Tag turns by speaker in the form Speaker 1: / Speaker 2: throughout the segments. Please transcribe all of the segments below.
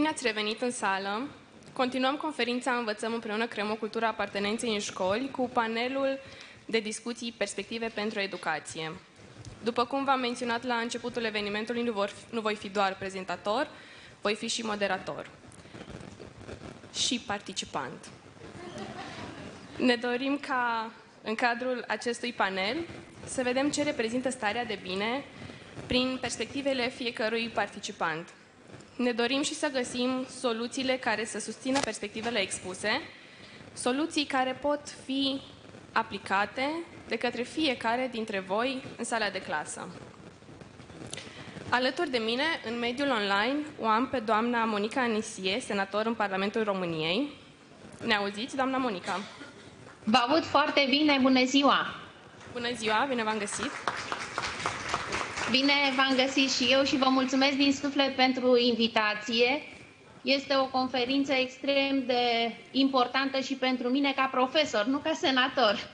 Speaker 1: Bine ați revenit în sală. Continuăm conferința Învățăm împreună, creăm o cultură a apartenenței în școli cu panelul de discuții Perspective pentru educație. După cum v-am menționat la începutul evenimentului, nu voi fi doar prezentator, voi fi și moderator și participant. Ne dorim ca în cadrul acestui panel să vedem ce reprezintă starea de bine prin perspectivele fiecărui participant. Ne dorim și să găsim soluțiile care să susțină perspectivele expuse, soluții care pot fi aplicate de către fiecare dintre voi în sala de clasă. Alături de mine, în mediul online, o am pe doamna Monica Anisie, senator în Parlamentul României. Ne auziți, doamna Monica?
Speaker 2: Vă aud foarte bine, bună ziua!
Speaker 1: Bună ziua, bine v-am găsit!
Speaker 2: Bine v-am găsit și eu și vă mulțumesc din suflet pentru invitație. Este o conferință extrem de importantă și pentru mine ca profesor, nu ca senator.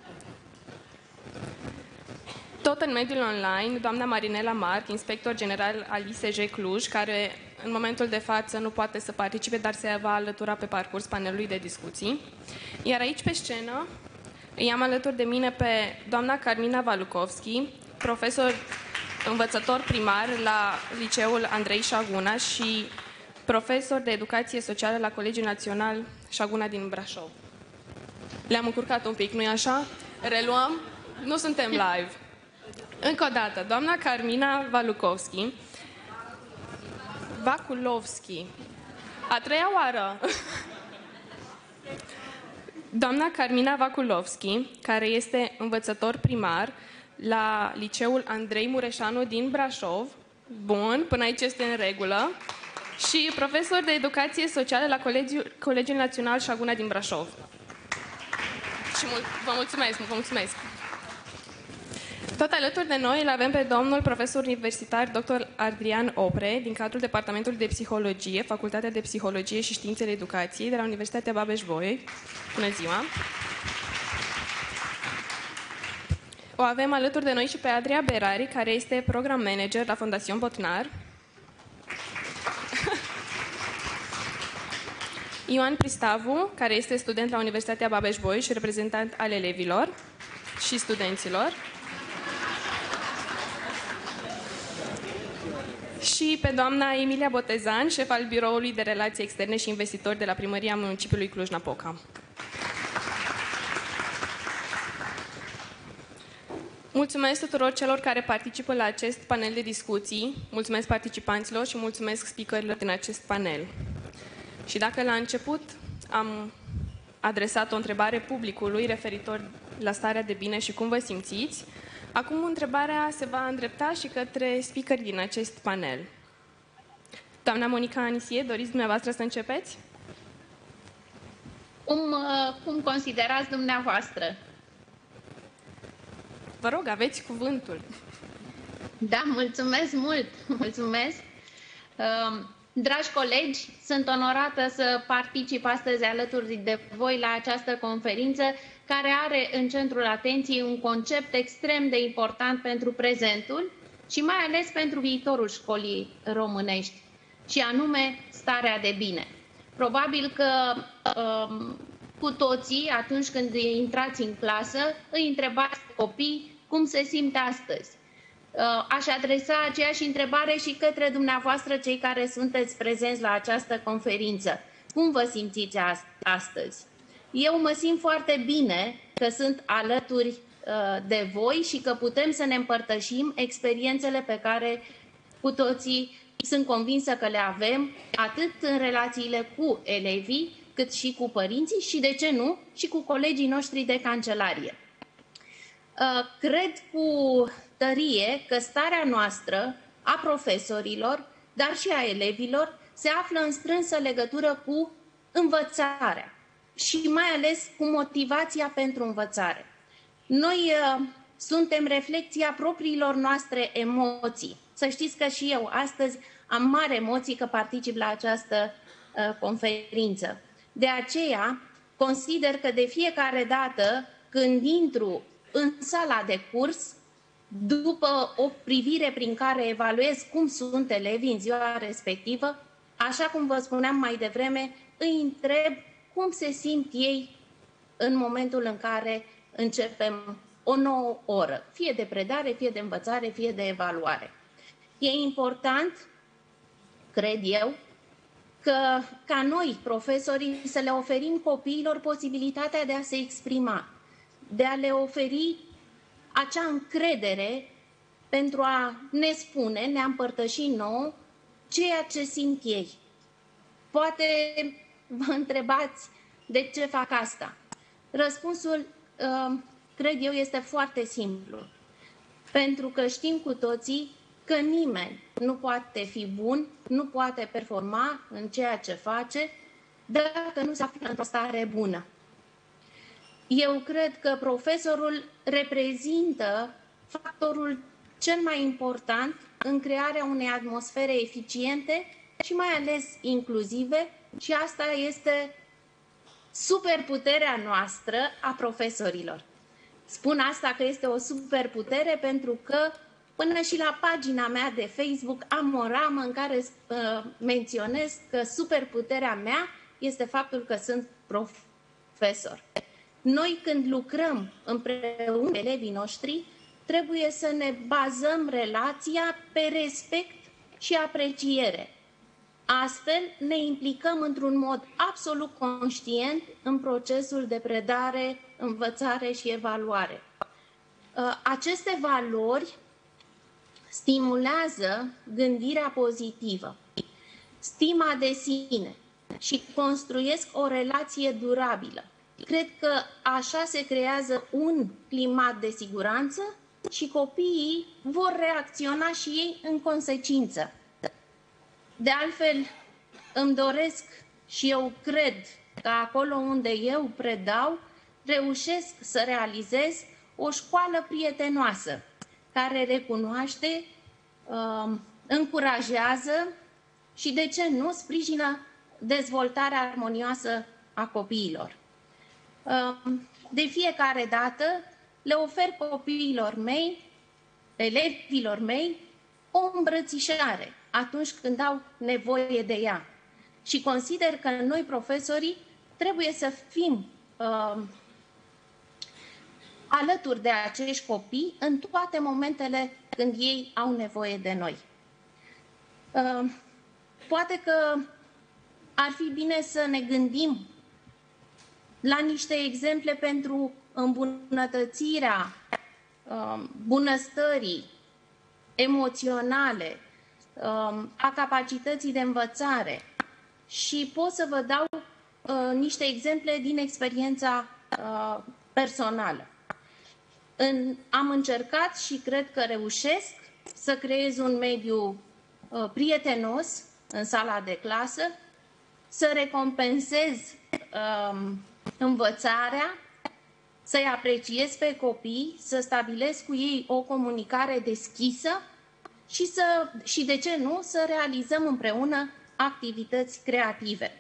Speaker 1: Tot în mediul online, doamna Marinela Marc, inspector general al ISJ Cluj, care în momentul de față nu poate să participe, dar se va alătura pe parcurs panelului de discuții. Iar aici pe scenă îi am alături de mine pe doamna Carmina Valukovski, profesor învățător primar la Liceul Andrei Șaguna și profesor de educație socială la Colegiul Național Șaguna din Brașov. Le-am încurcat un pic, nu-i așa? Reluăm? Nu suntem live. Încă o dată, doamna Carmina Valukovski, Vakulovski, a treia oară. Doamna Carmina Vakulovski, care este învățător primar la Liceul Andrei Mureșanu din Brașov. Bun, până aici este în regulă. Și profesor de educație socială la Colegiul Național Șaguna din Brașov. Și vă mulțumesc. Tot alături de noi îl avem pe domnul profesor universitar dr. Adrian Opre, din cadrul Departamentului de Psihologie, Facultatea de Psihologie și Științele Educației, de la Universitatea Babeș-Bolyai. Bună ziua! O avem alături de noi și pe Adria Berari, care este program manager la Fundación Botnar. Ioan Pristavu, care este student la Universitatea Babeș-Bolyai și reprezentant al elevilor și studenților. Și pe doamna Emilia Botezan, șef al Biroului de Relații Externe și Investitori de la Primăria Municipiului Cluj-Napoca. Mulțumesc tuturor celor care participă la acest panel de discuții, mulțumesc participanților și mulțumesc speakerilor din acest panel. Și dacă la început am adresat o întrebare publicului referitor la starea de bine și cum vă simțiți, acum întrebarea se va îndrepta și către speakerii din acest panel. Doamna Monica Anisie, doriți dumneavoastră să începeți?
Speaker 2: Cum considerați dumneavoastră?
Speaker 1: Vă rog, aveți cuvântul.
Speaker 2: Da, mulțumesc mult! Mulțumesc! Dragi colegi, sunt onorată să particip astăzi alături de voi la această conferință care are în centrul atenției un concept extrem de important pentru prezentul și mai ales pentru viitorul școlii românești, și anume starea de bine. Probabil că cu toții, atunci când intrați în clasă, îi întrebați copii cum se simte astăzi. Aș adresa aceeași întrebare și către dumneavoastră, cei care sunteți prezenți la această conferință. Cum vă simțiți astăzi? Eu mă simt foarte bine că sunt alături de voi și că putem să ne împărtășim experiențele pe care cu toții sunt convinsă că le avem, atât în relațiile cu elevii, cât și cu părinții și, de ce nu, și cu colegii noștri de cancelarie. Cred cu tărie că starea noastră, a profesorilor, dar și a elevilor, se află în strânsă legătură cu învățarea și mai ales cu motivația pentru învățare. Noi suntem reflecția propriilor noastre emoții. Să știți că și eu astăzi am mari emoții că particip la această conferință. De aceea consider că de fiecare dată când intru în sala de curs, după o privire prin care evaluez cum sunt elevii în ziua respectivă, așa cum vă spuneam mai devreme, îi întreb cum se simt ei în momentul în care începem o nouă oră, fie de predare, fie de învățare, fie de evaluare. E important, cred eu, ca noi, profesorii, să le oferim copiilor posibilitatea de a se exprima, de a le oferi acea încredere pentru a ne spune, ne împărtăși nouă ceea ce simt ei. Poate vă întrebați de ce fac asta. Răspunsul, cred eu, este foarte simplu. Pentru că știm cu toții că nimeni nu poate fi bun, nu poate performa în ceea ce face dacă nu se află într-o stare bună. Eu cred că profesorul reprezintă factorul cel mai important în crearea unei atmosfere eficiente și mai ales inclusive, și asta este superputerea noastră a profesorilor. Spun asta că este o superputere pentru că până și la pagina mea de Facebook am o ramă în care menționez că superputerea mea este faptul că sunt profesor. Noi, când lucrăm împreună cu elevii noștri, trebuie să ne bazăm relația pe respect și apreciere. Astfel, ne implicăm într-un mod absolut conștient în procesul de predare, învățare și evaluare. Aceste valori stimulează gândirea pozitivă, stima de sine și construiesc o relație durabilă. Cred că așa se creează un climat de siguranță și copiii vor reacționa și ei în consecință. De altfel, îmi doresc și eu cred că acolo unde eu predau, reușesc să realizez o școală prietenoasă, care recunoaște, încurajează și, de ce nu, sprijină dezvoltarea armonioasă a copiilor. De fiecare dată le ofer copiilor mei, elevilor mei, o îmbrățișare atunci când au nevoie de ea. Și consider că noi, profesorii, trebuie să fim alături de acești copii în toate momentele când ei au nevoie de noi. Poate că ar fi bine să ne gândim la niște exemple pentru îmbunătățirea bunăstării emoționale, a capacității de învățare. Și pot să vă dau niște exemple din experiența personală. Am încercat și cred că reușesc să creez un mediu prietenos în sala de clasă, să recompensez învățarea, să-i apreciez pe copii, să stabilesc cu ei o comunicare deschisă și de ce nu, să realizăm împreună activități creative.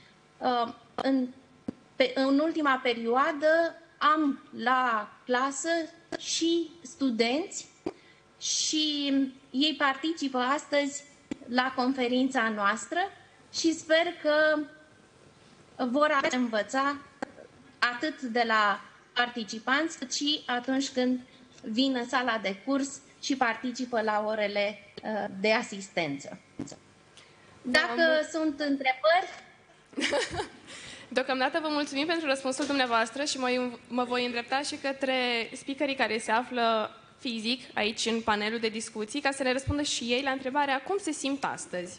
Speaker 2: În ultima perioadă am la clasă și studenți și ei participă astăzi la conferința noastră și sper că vor învăța atât de la participanți, cât și atunci când vin în sala de curs și participă la orele de asistență. Dacă sunt întrebări...
Speaker 1: Deocamdată vă mulțumim pentru răspunsul dumneavoastră și mă voi îndrepta și către speakerii care se află fizic aici în panelul de discuții, ca să ne răspundă și ei la întrebarea cum se simt astăzi.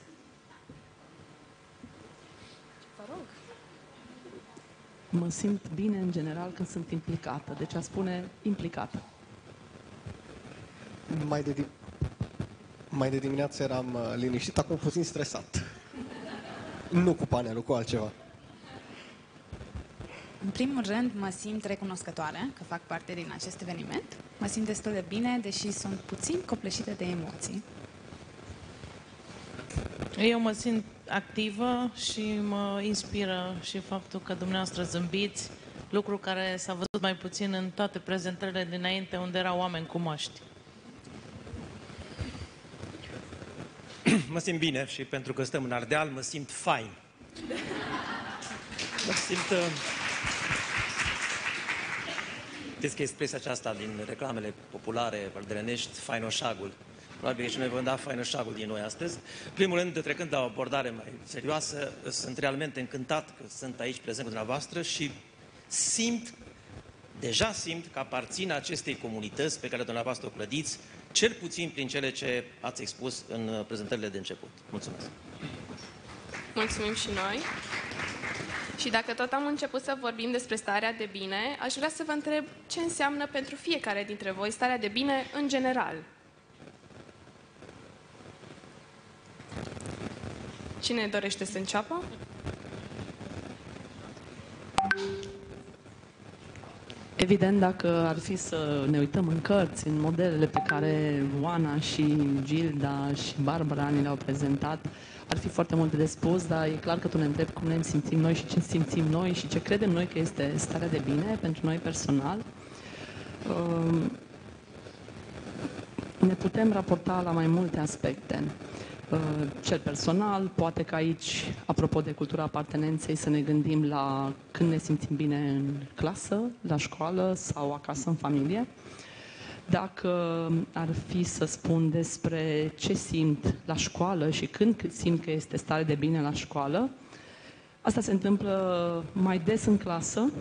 Speaker 1: Vă rog.
Speaker 3: Mă simt bine în general când sunt implicată, deci a spune implicată.
Speaker 4: Mai de dimineață eram liniștit, acum puțin stresat. Nu cu panelul, cu altceva.
Speaker 5: În primul rând, mă simt recunoscătoare că fac parte din acest eveniment. Mă simt destul de bine, deși sunt puțin copleșită de emoții.
Speaker 6: Eu mă simt activă și mă inspiră și faptul că dumneavoastră zâmbiți, lucru care s-a văzut mai puțin în toate prezentările dinainte, unde erau oameni cu măști.
Speaker 7: mă simt bine și pentru că stăm în Ardeal, mă simt fain. Mă simt... Știți că expresia aceasta din reclamele populare ardelenești, fainoșagul. Probabil că și noi vom da fainoșagul din noi astăzi. În primul rând, trecând la o abordare mai serioasă, sunt realmente încântat că sunt aici prezent cu dumneavoastră și deja simt că aparțin acestei comunități pe care dumneavoastră o clădiți, cel puțin prin cele ce ați expus în prezentările de început. Mulțumesc!
Speaker 1: Mulțumim și noi! Și dacă tot am început să vorbim despre starea de bine, aș vrea să vă întreb ce înseamnă pentru fiecare dintre voi starea de bine în general. Cine dorește să înceapă?
Speaker 3: Evident, dacă ar fi să ne uităm în cărți, în modelele pe care Oana și Gilda și Barbara ni le-au prezentat, ar fi foarte multe de spus, dar e clar că tu ne întrebi cum ne simțim noi și ce simțim noi și ce credem noi că este starea de bine pentru noi personal. Ne putem raporta la mai multe aspecte. Cel personal, poate că aici, apropo de cultura apartenenței, să ne gândim la când ne simțim bine în clasă, la școală sau acasă în familie. Dacă ar fi să spun despre ce simt la școală și când simt că este stare de bine la școală, asta se întâmplă mai des în clasă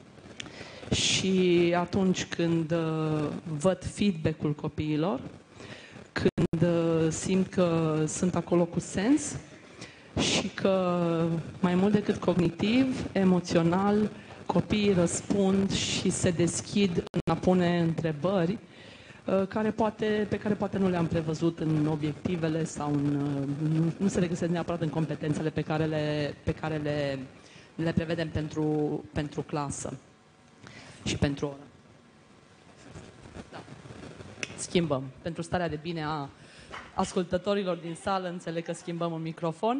Speaker 3: și atunci când văd feedback-ul copiilor, când simt că sunt acolo cu sens și că mai mult decât cognitiv, emoțional, copiii răspund și se deschid în a pune întrebări pe care poate nu le-am prevăzut în obiectivele sau nu se regăsesc neapărat în competențele pe care le prevedem pentru clasă și pentru oră. Da. Schimbăm. Pentru starea de bine a ascultătorilor din sală, înțeleg că schimbăm un microfon.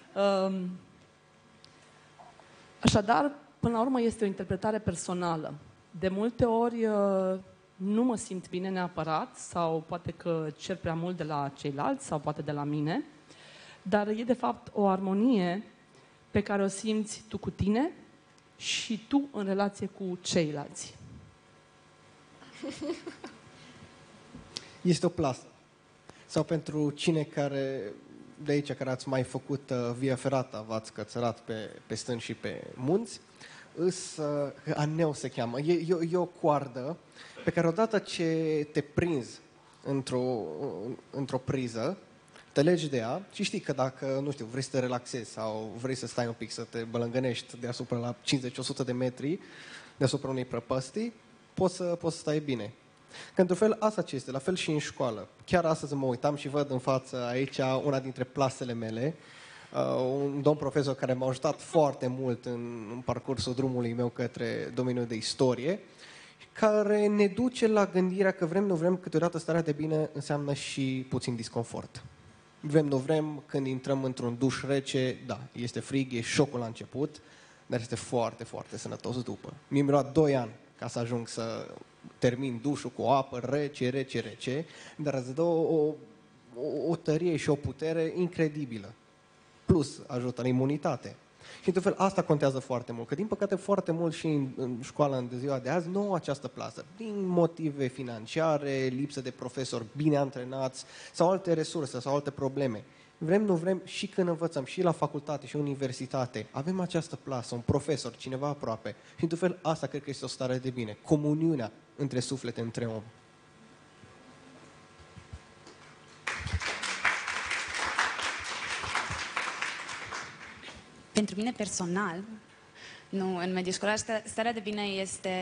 Speaker 3: Așadar, până la urmă, este o interpretare personală. De multe ori nu mă simt bine neapărat sau poate că cer prea mult de la ceilalți sau poate de la mine, dar e de fapt o armonie pe care o simți tu cu tine și tu în relație cu ceilalți.
Speaker 4: Este o plasă. Sau pentru cine de aici care ați mai făcut via ferata, v-ați cățărat pe stânci și pe munți, aneu se cheamă. E o coardă pe care odată ce te prinzi într-o priză, te legi de ea și știi că dacă, nu știu, vrei să te relaxezi sau vrei să stai un pic, să te bălângănești deasupra la 50-100 de metri deasupra unei prăpăstii, poți să stai bine. Că într-un fel asta ce este, la fel și în școală. Chiar astăzi mă uitam și văd în față aici una dintre plasele mele, un domn profesor care m-a ajutat foarte mult în parcursul drumului meu către domeniul de istorie, care ne duce la gândirea că vrem, nu vrem, câteodată starea de bine înseamnă și puțin disconfort. Vrem, nu vrem, când intrăm într-un duș rece, da, este frig, e șocul la început, dar este foarte, foarte sănătos după. Mie mi-a luat 2 ani ca să ajung să termin dușul cu o apă rece, dar îți dă o tărie și o putere incredibilă. Plus ajută la imunitate. Și într-un fel asta contează foarte mult, că din păcate foarte mult și în școală în ziua de azi nu au această plasă. Din motive financiare, lipsă de profesori bine antrenați sau alte resurse sau alte probleme. Vrem, nu vrem, și când învățăm, și la facultate, și universitate, avem această plasă, un profesor, cineva aproape. Și într-un fel asta cred că este o stare de bine. Comuniunea între suflete, între om.
Speaker 5: Pentru mine personal, în mediul școlar, starea de bine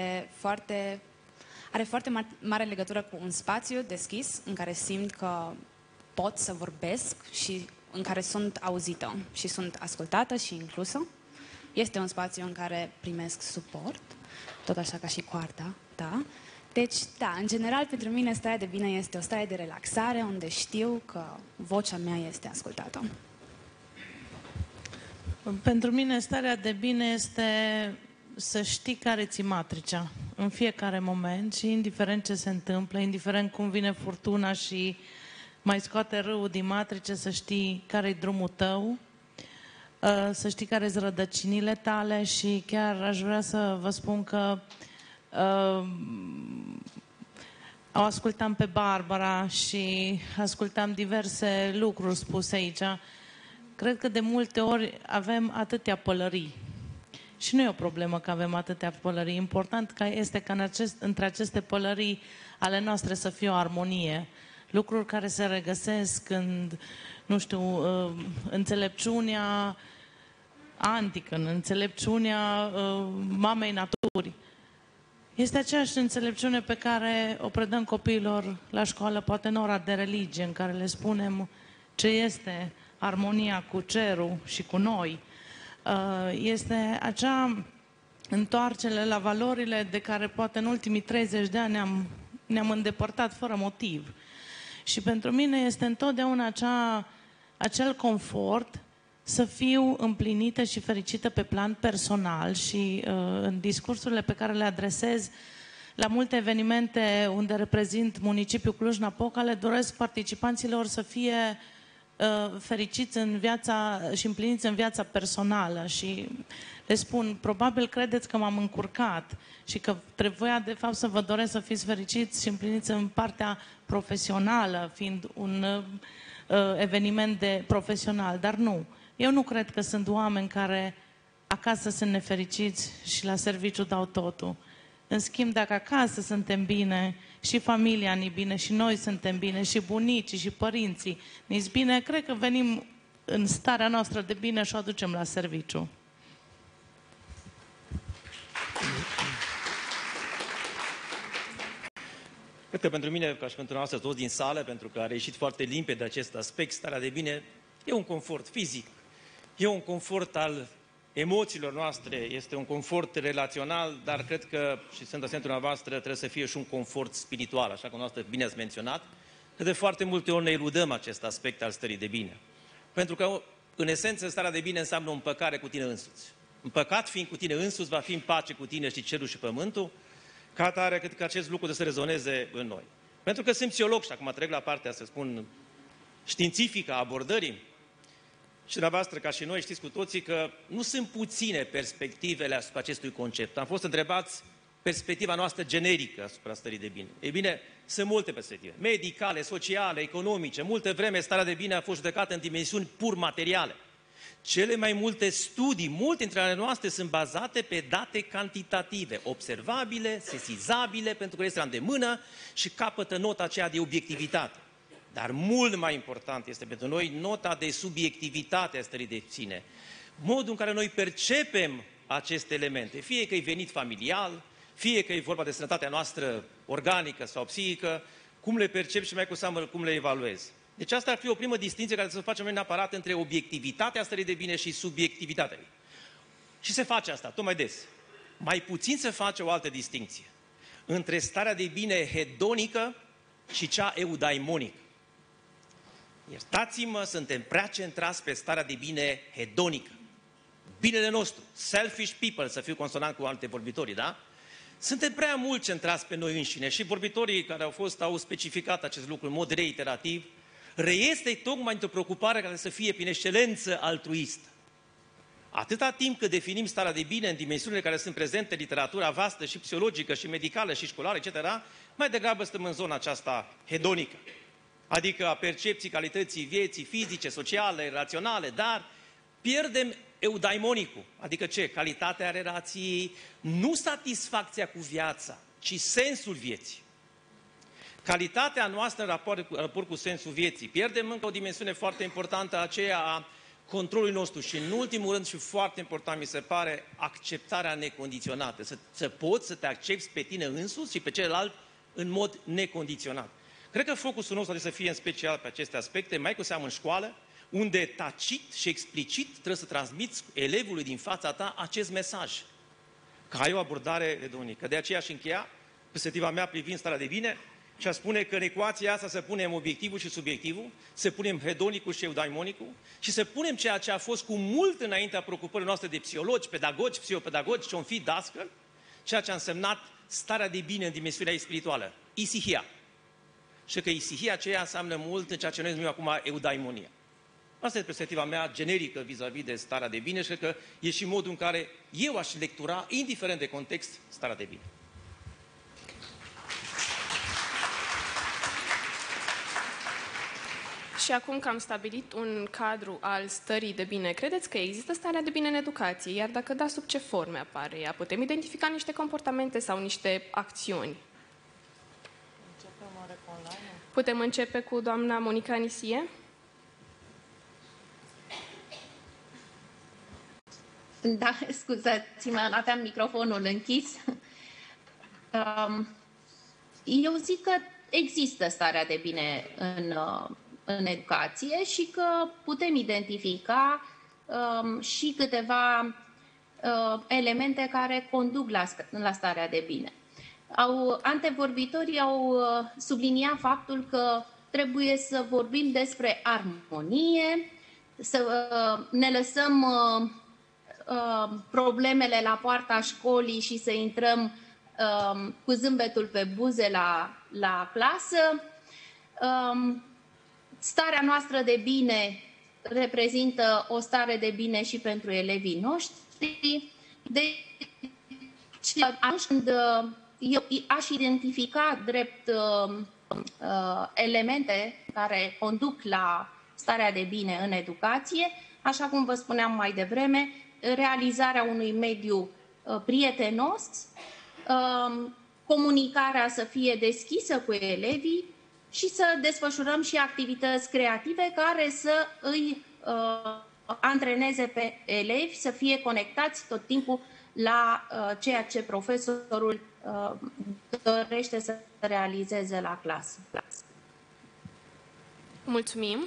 Speaker 5: are foarte mare legătură cu un spațiu deschis în care simt că pot să vorbesc și în care sunt auzită și sunt ascultată și inclusă. Este un spațiu în care primesc suport, tot așa ca și coarda, da? Deci, da, în general, pentru mine starea de bine este o stare de relaxare unde știu că vocea mea este ascultată.
Speaker 6: Pentru mine starea de bine este să știi care ți matricea în fiecare moment și indiferent ce se întâmplă, indiferent cum vine furtuna și mai scoate râul din matrice, să știi care-i drumul tău, să știi care sunt rădăcinile tale și chiar aș vrea să vă spun că o ascultam pe Barbara și ascultam diverse lucruri spuse aici. Cred că de multe ori avem atâtea pălării. Și nu e o problemă că avem atâtea pălării. Important este ca între aceste pălării ale noastre să fie o armonie. Lucruri care se regăsesc în, nu știu, înțelepciunea antică, în înțelepciunea mamei naturii. Este aceeași înțelepciune pe care o predăm copiilor la școală, poate în ora de religie, în care le spunem ce este armonia cu cerul și cu noi. Este acea întoarcere la valorile de care poate în ultimii 30 de ani ne-am îndepărtat fără motiv. Și pentru mine este întotdeauna acel confort să fiu împlinită și fericită pe plan personal și în discursurile pe care le adresez la multe evenimente unde reprezint municipiul Cluj-Napoca, le doresc participanților să fie fericiți în viața și împliniți în viața personală și le spun, probabil credeți că m-am încurcat și că trebuia de fapt să vă doresc să fiți fericiți și împliniți în partea profesională, fiind un eveniment profesional, dar nu. Eu nu cred că sunt oameni care acasă sunt nefericiți și la serviciu dau totul. În schimb, dacă acasă suntem bine, și familia ne bine, și noi suntem bine, și bunicii, și părinții ne bine, cred că venim în starea noastră de bine și o aducem la serviciu.
Speaker 7: Cred că pentru mine, ca și pentru noastră toți din sală, pentru că a reieșit foarte limpede acest aspect, starea de bine e un confort fizic, e un confort al emoțiilor noastre, este un confort relațional, dar cred că, și sunt atent dumneavoastră, trebuie să fie și un confort spiritual, așa cum noastră bine ați menționat, că de foarte multe ori ne eludăm acest aspect al stării de bine. Pentru că, în esență, starea de bine înseamnă o împăcare cu tine însuți. Împăcat fiind cu tine însuți, va fi în pace cu tine și cerul și pământul. Ca atare, cred că acest lucru trebuie să rezoneze în noi. Pentru că sunt psiholog și acum trec la partea, să spun, științifică a abordării. Și dumneavoastră, ca și noi, știți cu toții că nu sunt puține perspectivele asupra acestui concept. Am fost întrebați perspectiva noastră generică asupra stării de bine. Ei bine, sunt multe perspective. Medicale, sociale, economice. Multă vreme starea de bine a fost judecată în dimensiuni pur materiale. Cele mai multe studii, multe dintre ale noastre, sunt bazate pe date cantitative, observabile, sesizabile, pentru că este la îndemână și capătă nota aceea de obiectivitate. Dar mult mai important este pentru noi nota de subiectivitate a stării de sine. Modul în care noi percepem aceste elemente, fie că e venit familial, fie că e vorba de sănătatea noastră organică sau psihică, cum le percep și mai cu seamă cum le evaluez. Deci asta ar fi o primă distinție care să facem noi neapărat între obiectivitatea stării de bine și subiectivitatea ei. Și se face asta tot mai des. Mai puțin se face o altă distinție între starea de bine hedonică și cea eudaimonică. Iertați-mă, suntem prea centrați pe starea de bine hedonică. Binele nostru, selfish people, să fiu consonant cu alte vorbitorii, da? Suntem prea mult centrați pe noi înșine și vorbitorii care au specificat acest lucru în mod reiterativ, reiese tocmai într-o preocupare care să fie prin excelență altruistă. Atâta timp cât definim starea de bine în dimensiunile care sunt prezente în literatura vastă și psihologică și medicală și școlară, etc., mai degrabă stăm în zona aceasta hedonică. Adică a percepții calității vieții fizice, sociale, relaționale, dar pierdem eudaimonicul. Adică ce? Calitatea relației, nu satisfacția cu viața, ci sensul vieții. Calitatea noastră în raport cu sensul vieții. Pierdem încă o dimensiune foarte importantă, aceea a controlului nostru și, în ultimul rând, și foarte important, mi se pare, acceptarea necondiționată. Să poți să te accepți pe tine însuți și pe celălalt în mod necondiționat. Cred că focusul nostru trebuie să fie în special pe aceste aspecte, mai cu seamă în școală, unde tacit și explicit trebuie să transmiți elevului din fața ta acest mesaj. Că ai o abordare hedonică. De aceea aș încheia perspectiva mea privind starea de bine și a spune că în ecuația asta să punem obiectivul și subiectivul, să punem hedonicul și eudaimonicul și să punem ceea ce a fost cu mult înaintea preocupării noastre de psihologi, pedagogi, psihopedagogi, ce-on fi dascăl, ceea ce a însemnat starea de bine în dimensiunea ei spirituală. Isihia. și că isihia aceea înseamnă mult în ceea ce noi numim acum eudaimonia. Asta e perspectiva mea generică vis-a-vis de starea de bine și cred că e și modul în care eu aș lectura, indiferent de context, starea de bine.
Speaker 1: Și acum că am stabilit un cadru al stării de bine, credeți că există starea de bine în educație? Iar dacă da, sub ce forme apare ea? Putem identifica niște comportamente sau niște acțiuni? Putem începe cu doamna Monica Nisie?
Speaker 2: Da, scuzați-mă, aveam microfonul închis. Eu zic că există starea de bine în educație și că putem identifica și câteva elemente care conduc la starea de bine. Antevorbitorii au subliniat faptul că trebuie să vorbim despre armonie, să ne lăsăm problemele la poarta școlii și să intrăm cu zâmbetul pe buze la clasă. Starea noastră de bine reprezintă o stare de bine și pentru elevii noștri. Deci, atunci când eu aș identifica drept elemente care conduc la starea de bine în educație, așa cum vă spuneam mai devreme, realizarea unui mediu prietenos, comunicarea să fie deschisă cu elevii și să desfășurăm și activități creative care să îi antreneze pe elevi, să fie conectați tot timpul la ceea ce profesorul dorește să realizeze la clasă.
Speaker 1: Mulțumim!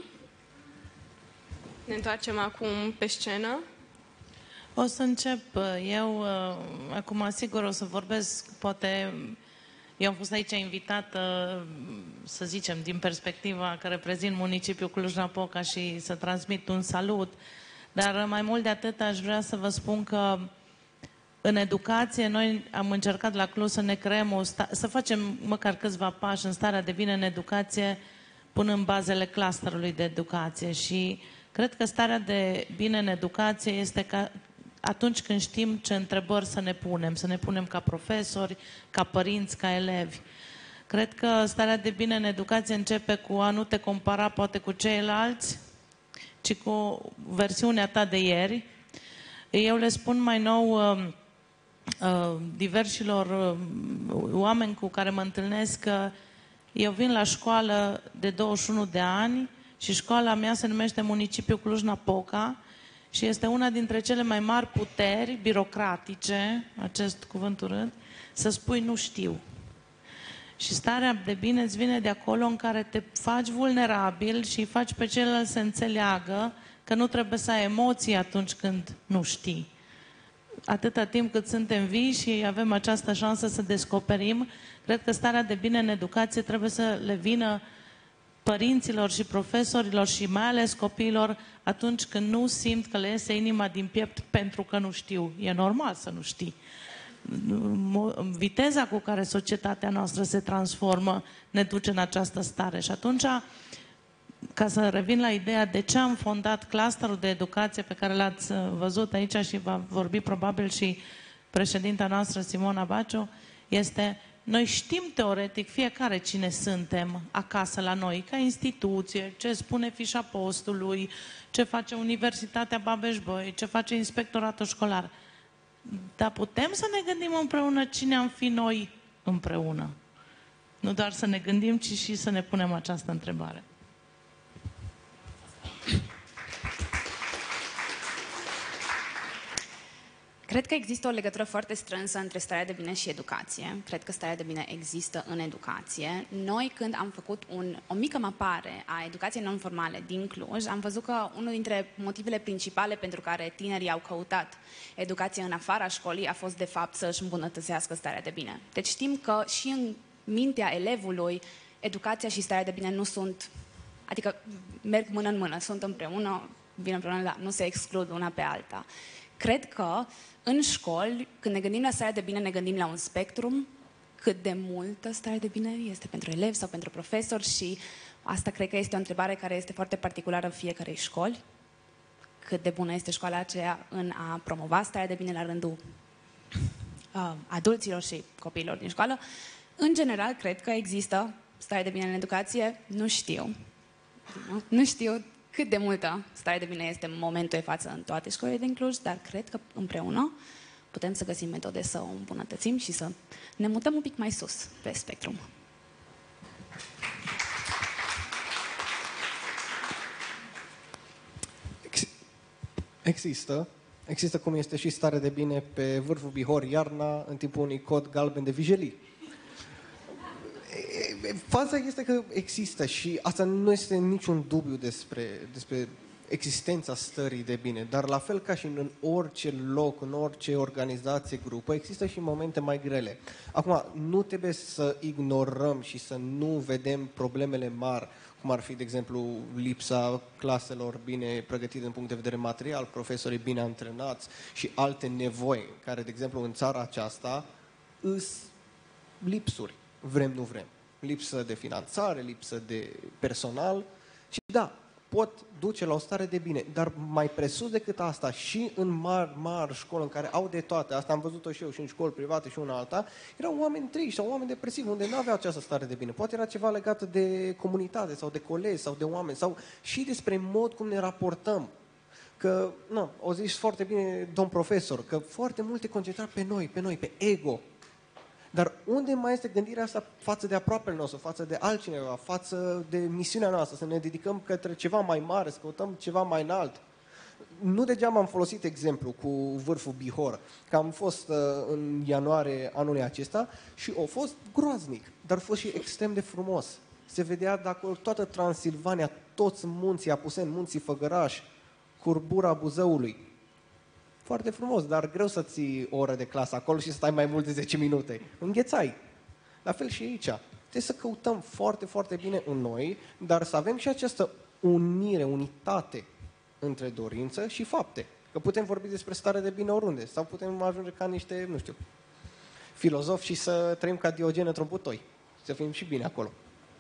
Speaker 1: Ne întoarcem acum pe scenă.
Speaker 6: O să încep eu, acum sigur o să vorbesc, poate eu am fost aici invitată, să zicem, din perspectiva că reprezint municipiul Cluj-Napoca și să transmit un salut, dar mai mult de atât aș vrea să vă spun că în educație noi am încercat la Cluj să ne creăm, să facem măcar câțiva pași în starea de bine în educație, punând bazele clusterului de educație și cred că starea de bine în educație este ca atunci când știm ce întrebări să ne punem ca profesori, ca părinți, ca elevi. Cred că starea de bine în educație începe cu a nu te compara poate cu ceilalți, ci cu versiunea ta de ieri. Eu le spun mai nou diversilor oameni cu care mă întâlnesc că eu vin la școală de 21 de ani și școala mea se numește Municipiul Cluj-Napoca și este una dintre cele mai mari puteri birocratice, acest cuvânt urât, să spui nu știu. Și starea de bine îți vine de acolo în care te faci vulnerabil și îi faci pe celălalt să înțeleagă că nu trebuie să ai emoții atunci când nu știi. Atâta timp cât suntem vii și avem această șansă să descoperim, cred că starea de bine în educație trebuie să le vină părinților și profesorilor și mai ales copiilor atunci când nu simt că le iese inima din piept pentru că nu știu. E normal să nu știi. Viteza cu care societatea noastră se transformă ne duce în această stare. Și atunci, ca să revin la ideea de ce am fondat clusterul de educație pe care l-ați văzut aici și va vorbi probabil și președinta noastră, Simona Baciu, este: noi știm teoretic fiecare cine suntem acasă la noi, ca instituție, ce spune fișa postului, ce face Universitatea Babeș-Bolyai, ce face inspectoratul școlar. Dar putem să ne gândim împreună cine am fi noi împreună. Nu doar să ne gândim, ci și să ne punem această întrebare.
Speaker 5: Cred că există o legătură foarte strânsă între starea de bine și educație. Cred că starea de bine există în educație. Noi, când am făcut o mică mapare a educației non-formale din Cluj, am văzut că unul dintre motivele principale pentru care tinerii au căutat educație în afara școlii a fost, de fapt, să își îmbunătățească starea de bine. Deci știm că și în mintea elevului, educația și starea de bine nu sunt, adică merg mână în mână, sunt împreună, vin împreună, dar nu se exclud una pe alta. Cred că în școli, când ne gândim la starea de bine, ne gândim la un spectrum cât de multă stare de bine este pentru elevi sau pentru profesori și asta cred că este o întrebare care este foarte particulară în fiecarei școli. Cât de bună este școala aceea în a promova starea de bine la rândul adulților și copiilor din școală. În general, cred că există stare de bine în educație. Nu știu. Nu știu cât de multă stare de bine este în momentul de față în toate școlile din Cluj, dar cred că împreună putem să găsim metode să o îmbunătățim și să ne mutăm un pic mai sus pe spectrum.
Speaker 4: Există cum este și stare de bine pe vârful Bihor iarna în timpul unui cod galben de vijelii. Faza este că există și asta nu este niciun dubiu despre existența stării de bine, dar la fel ca și în orice loc, în orice organizație, grupă, există și momente mai grele. Acum, nu trebuie să ignorăm și să nu vedem problemele mari, cum ar fi, de exemplu, lipsa claselor bine pregătite din punct de vedere material, profesorii bine antrenați și alte nevoi, care, de exemplu, în țara aceasta îs lipsuri, vrem, nu vrem. Lipsă de finanțare, lipsă de personal și da, pot duce la o stare de bine, dar mai presus decât asta și în mari școli în care au de toate, asta am văzut-o și eu și în școli private și una alta, erau oameni triști sau oameni depresivi unde nu aveau această stare de bine. Poate era ceva legat de comunitate sau de colegi sau de oameni sau și despre mod cum ne raportăm. Că, nu, o zis foarte bine domn profesor, că foarte multe concentrat pe noi, pe ego. Dar unde mai este gândirea asta față de aproapele nostru, față de altcineva, față de misiunea noastră, să ne dedicăm către ceva mai mare, să căutăm ceva mai înalt? Nu degeaba am folosit exemplu cu vârful Bihor, că am fost în ianuarie anului acesta și a fost groaznic, dar a fost și extrem de frumos. Se vedea de acolo toată Transilvania, toți munții Apuseni, munții Făgăraș, curbura Buzăului. Foarte frumos, dar greu să ții o oră de clasă acolo și să stai mai mult de 10 minute. Înghețai. La fel și aici. Trebuie să căutăm foarte, foarte bine în noi, dar să avem și această unire, unitate între dorință și fapte. Că putem vorbi despre stare de bine oriunde, sau putem ajunge ca niște, nu știu, filozofi și să trăim ca Diogen într-un butoi. Să fim și bine acolo.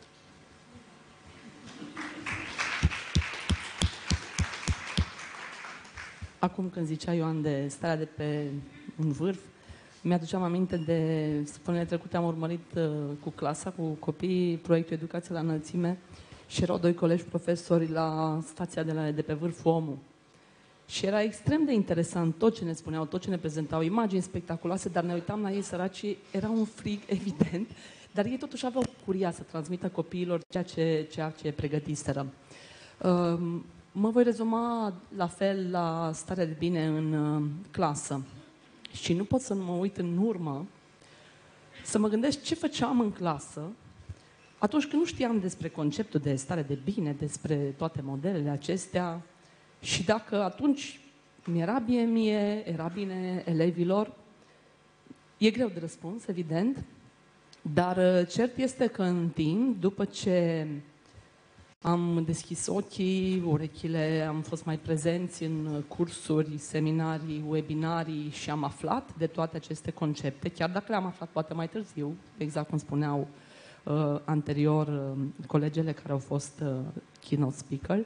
Speaker 3: Acum când zicea Ioan de starea de pe un vârf, mi-aduceam aminte de săptămânile trecute am urmărit cu clasa, cu copiii, proiectul Educație la Înălțime și erau doi colegi profesori la stația de pe vârful Omul. Și era extrem de interesant tot ce ne spuneau, tot ce ne prezentau, imagini spectaculoase, dar ne uitam la ei săraci, era un frig evident, dar ei totuși aveau curia să transmită copiilor ceea ce pregătiseră. Mă voi rezuma la fel la starea de bine în clasă. Și nu pot să nu mă uit în urmă să mă gândesc ce făceam în clasă atunci când nu știam despre conceptul de stare de bine, despre toate modelele acestea și dacă atunci mi-era bine mie, era bine elevilor. E greu de răspuns, evident, dar cert este că în timp, după ce am deschis ochii, urechile, am fost mai prezenți în cursuri, seminarii, webinarii și am aflat de toate aceste concepte, chiar dacă le-am aflat poate mai târziu, exact cum spuneau anterior colegele care au fost keynote speaker,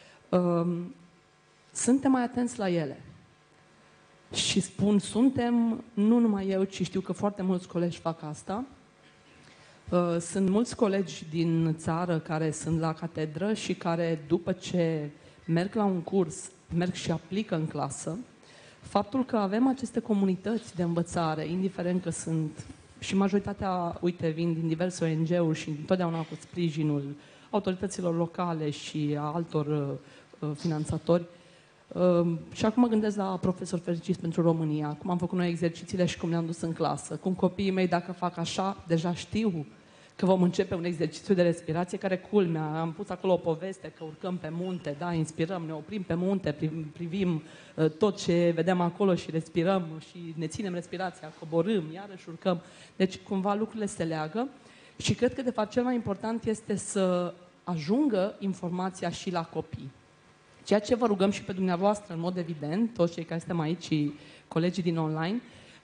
Speaker 3: suntem mai atenți la ele. Și spun suntem, nu numai eu, ci știu că foarte mulți colegi fac asta. Sunt mulți colegi din țară care sunt la catedră și care, după ce merg la un curs, merg și aplică în clasă. Faptul că avem aceste comunități de învățare, indiferent că sunt, și majoritatea, uite, vin din diverse ONG-uri și întotdeauna cu sprijinul autorităților locale și a altor finanțatori. Și acum mă gândesc la Profesori Fericiți pentru România, cum am făcut noi exercițiile și cum le-am dus în clasă. Cum copiii mei, dacă fac așa, deja știu că vom începe un exercițiu de respirație care, culmea, am pus acolo o poveste că urcăm pe munte, da, inspirăm, ne oprim pe munte, privim tot ce vedem acolo și respirăm și ne ținem respirația, coborâm, iarăși urcăm. Deci, cumva, lucrurile se leagă și cred că, de fapt, cel mai important este să ajungă informația și la copii. Ceea ce vă rugăm și pe dumneavoastră, în mod evident, toți cei care suntem aici și colegii din online,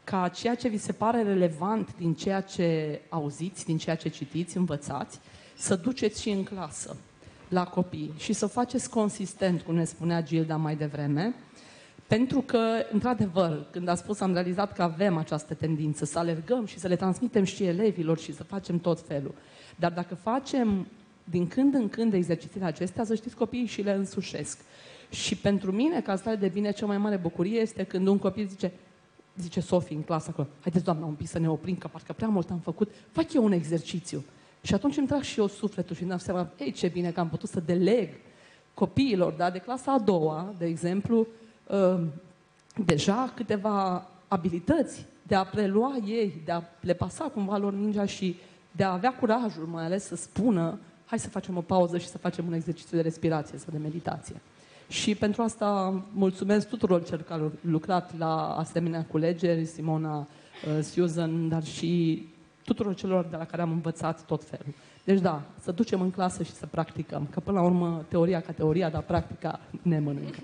Speaker 3: ca ceea ce vi se pare relevant din ceea ce auziți, din ceea ce citiți, învățați, să duceți și în clasă la copii și să faceți consistent, cum ne spunea Gilda mai devreme, pentru că, într-adevăr, când a spus, am realizat că avem această tendință să alergăm și să le transmitem și elevilor și să facem tot felul. Dar dacă facem din când în când exercițiile acestea, să știți, copiii și le însușesc. Și pentru mine, ca stare de bine, cea mai mare bucurie este când un copil zice Sofie în clasă acolo, haideți, doamna, un pic să ne oprim, că parcă prea mult am făcut, fac eu un exercițiu. Și atunci îmi trag și eu sufletul și îmi dau seama, ei, ce bine că am putut să deleg copiilor, da, de clasa a doua, de exemplu, deja câteva abilități de a prelua ei, de a le pasa cumva lor mingea și de a avea curajul, mai ales să spună, hai să facem o pauză și să facem un exercițiu de respirație sau de meditație. Și pentru asta mulțumesc tuturor celor care au lucrat la asemenea culegeri, Simona, Susan, dar și tuturor celor de la care am învățat tot felul. Deci da, să ducem în clasă și să practicăm, că până la urmă teoria ca teoria, dar practica ne mănâncă.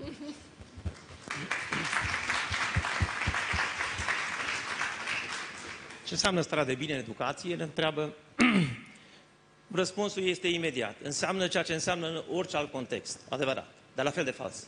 Speaker 7: Ce înseamnă starea de bine în educație? Ne întreabă. Răspunsul este imediat. Înseamnă ceea ce înseamnă în orice alt context. Adevărat, dar la fel de fals.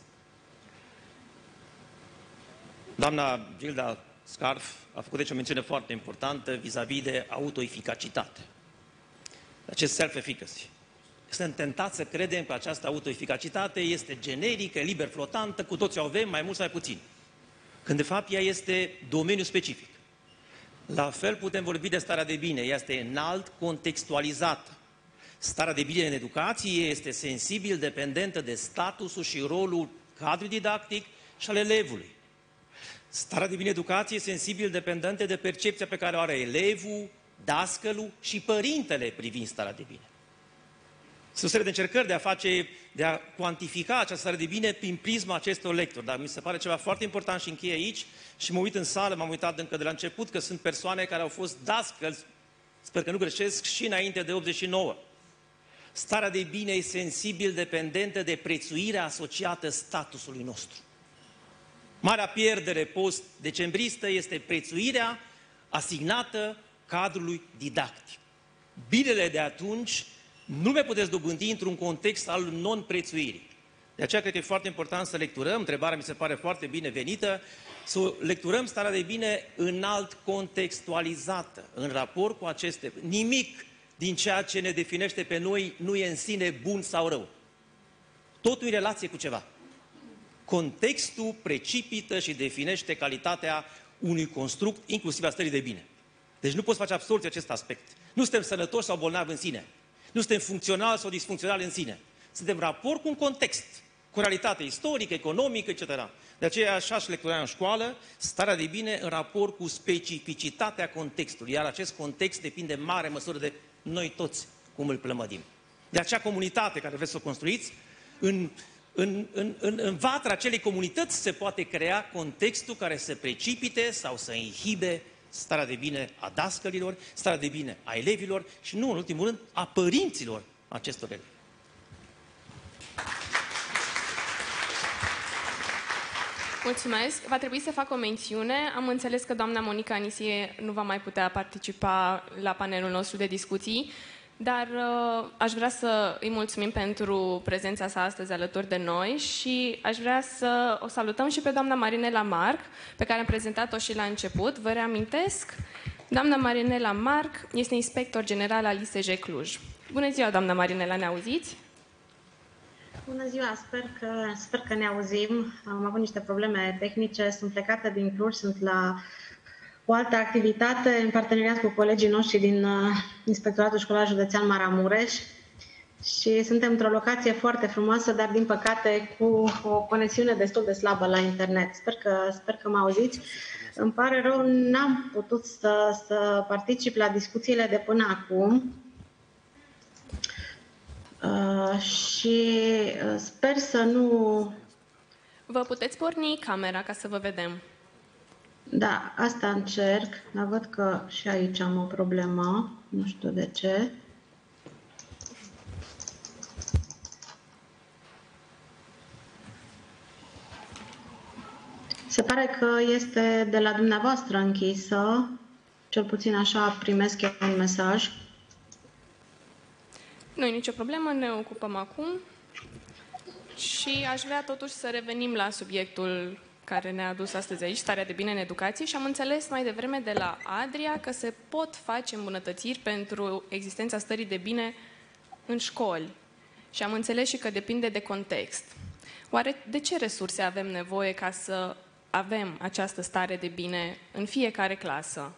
Speaker 7: Doamna Gilda Scarf a făcut deci o mențiune foarte importantă vis-a-vis de autoeficacitate. Acest self-efficacy. Suntem tentați să credem că această autoeficacitate este generică, liber flotantă, cu toți o avem, mai mult sau mai puțin. Când de fapt ea este domeniu specific. La fel putem vorbi de starea de bine, ea este înalt contextualizată. Starea de bine în educație este sensibil dependentă de statusul și rolul cadrului didactic și al elevului. Starea de bine în educație este sensibil dependentă de percepția pe care o are elevul, dascălul și părintele privind starea de bine. Sunt o serie de încercări de a cuantifica această stare de bine prin prisma acestor lectori, dar mi se pare ceva foarte important și încheie aici și mă uit în sală, m-am uitat încă de la început că sunt persoane care au fost dascăli, sper că nu greșesc, și înainte de 89. Starea de bine e sensibil dependentă de prețuirea asociată statusului nostru. Marea pierdere post-decembristă este prețuirea asignată cadrului didactic. Binele de atunci nu mai puteți dobândi într-un context al non-prețuirii. De aceea cred că e foarte important să lecturăm, întrebarea mi se pare foarte binevenită, să lecturăm starea de bine înalt contextualizată, în raport cu aceste. Nimic din ceea ce ne definește pe noi nu e în sine bun sau rău. Totul în relație cu ceva. Contextul precipită și definește calitatea unui construct, inclusiv a stării de bine. Deci nu poți face absorție acest aspect. Nu suntem sănătoși sau bolnavi în sine. Nu suntem funcționali sau disfuncționali în sine. Suntem raport cu un context, cu realitate istorică, economică, etc. De aceea așa aș lectura în școală starea de bine în raport cu specificitatea contextului. Iar acest context depinde în mare măsură de noi toți, cum îl plămădim. De acea comunitate care vreți să o construiți, în vatra acelei comunități se poate crea contextul care să precipite sau să inhibe starea de bine a dascălilor, starea de bine a elevilor și nu în ultimul rând a părinților acestor elevi.
Speaker 1: Mulțumesc. Va trebui să fac o mențiune. Am înțeles că doamna Monica Anisie nu va mai putea participa la panelul nostru de discuții, dar aș vrea să îi mulțumim pentru prezența sa astăzi alături de noi și aș vrea să o salutăm și pe doamna Marinela Marc, pe care am prezentat-o și la început. Vă reamintesc, doamna Marinela Marc este inspector general al ISJ Cluj. Bună ziua, doamna Marinela, ne auziți?
Speaker 8: Bună ziua, sper că ne auzim. Am avut niște probleme tehnice, sunt plecată din Cluj, sunt la o altă activitate în parteneriat cu colegii noștri din Inspectoratul Școlar Județean Maramureș și suntem într-o locație foarte frumoasă, dar din păcate cu o conexiune destul de slabă la internet. Sper că mă auziți. Îmi pare rău, n-am putut să particip la discuțiile de până acum. Și sper să nu...
Speaker 1: Vă puteți porni camera ca să vă vedem.
Speaker 8: Da, asta încerc, dar văd că și aici am o problemă, nu știu de ce. Se pare că este de la dumneavoastră închisă, cel puțin așa primesc eu un mesaj.
Speaker 1: Nu e nicio problemă, ne ocupăm acum și aș vrea totuși să revenim la subiectul care ne-a adus astăzi aici, starea de bine în educație, și am înțeles mai devreme de la Adria că se pot face îmbunătățiri pentru existența stării de bine în școli. Și am înțeles și că depinde de context. Oare de ce resurse avem nevoie ca să avem această stare de bine în fiecare clasă?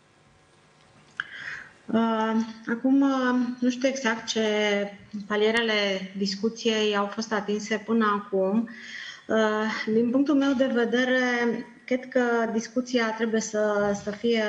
Speaker 8: Acum, nu știu exact ce palierele discuției au fost atinse până acum. Din punctul meu de vedere, cred că discuția trebuie să fie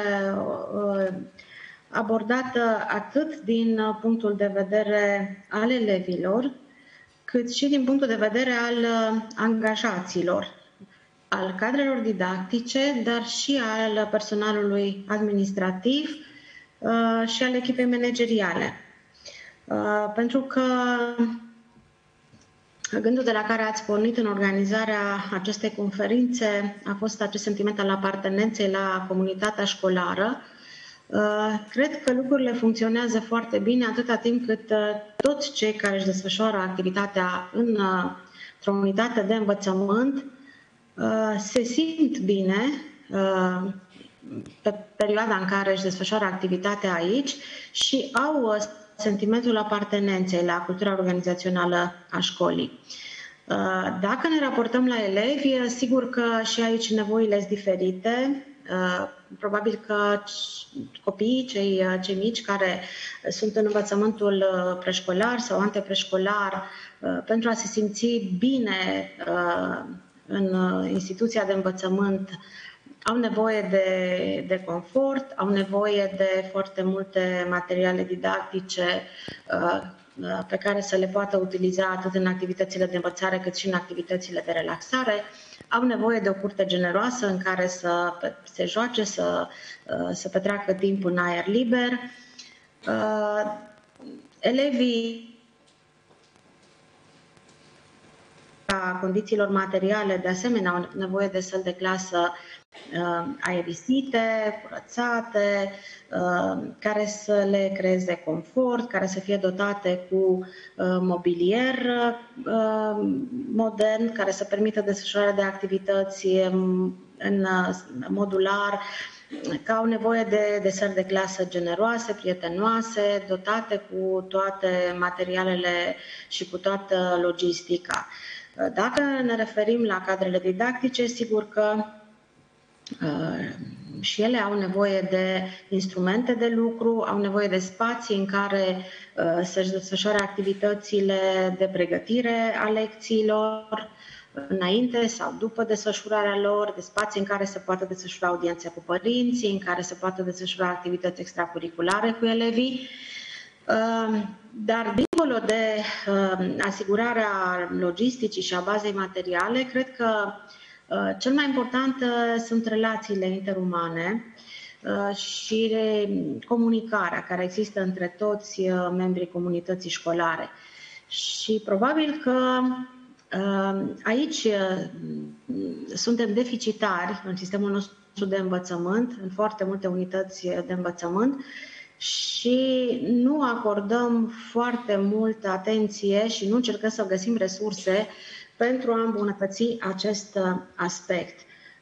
Speaker 8: abordată atât din punctul de vedere al elevilor, cât și din punctul de vedere al angajaților, al cadrelor didactice, dar și al personalului administrativ și al echipei manageriale. Pentru că gândul de la care ați pornit în organizarea acestei conferințe a fost acest sentiment al apartenenței la comunitatea școlară. Cred că lucrurile funcționează foarte bine atâta timp cât toți cei care își desfășoară activitatea într-o unitate de învățământ se simt bine pe perioada în care își desfășoară activitatea aici și au sentimentul apartenenței la cultura organizațională a școlii. Dacă ne raportăm la elevi, sigur că și aici nevoile sunt diferite. Probabil că copiii, cei mici care sunt în învățământul preșcolar sau antepreșcolar, pentru a se simți bine în instituția de învățământ, au nevoie de confort, au nevoie de foarte multe materiale didactice pe care să le poată utiliza atât în activitățile de învățare cât și în activitățile de relaxare. Au nevoie de o curte generoasă în care să se joace, să petreacă timp în aer liber. Elevii a condițiilor materiale, de asemenea, au nevoie de săli de clasă aerisite, curățate, care să le creeze confort, care să fie dotate cu mobilier modern, care să permită desfășurarea de activități în modular, că au nevoie de săli de clasă generoase, prietenoase, dotate cu toate materialele și cu toată logistica. Dacă ne referim la cadrele didactice, sigur că și ele au nevoie de instrumente de lucru, au nevoie de spații în care să-și desfășoare activitățile de pregătire a lecțiilor, înainte sau după desfășurarea lor, de spații în care se poate desfășura audiențe cu părinții, în care se poate desfășura activități extracurriculare cu elevii. Dar dincolo de asigurarea logisticii și a bazei materiale, cred că cel mai important sunt relațiile interumane și comunicarea care există între toți membrii comunității școlare. Și probabil că aici suntem deficitari în sistemul nostru de învățământ, în foarte multe unități de învățământ, și nu acordăm foarte multă atenție și nu încercăm să găsim resurse pentru a îmbunătăți acest aspect.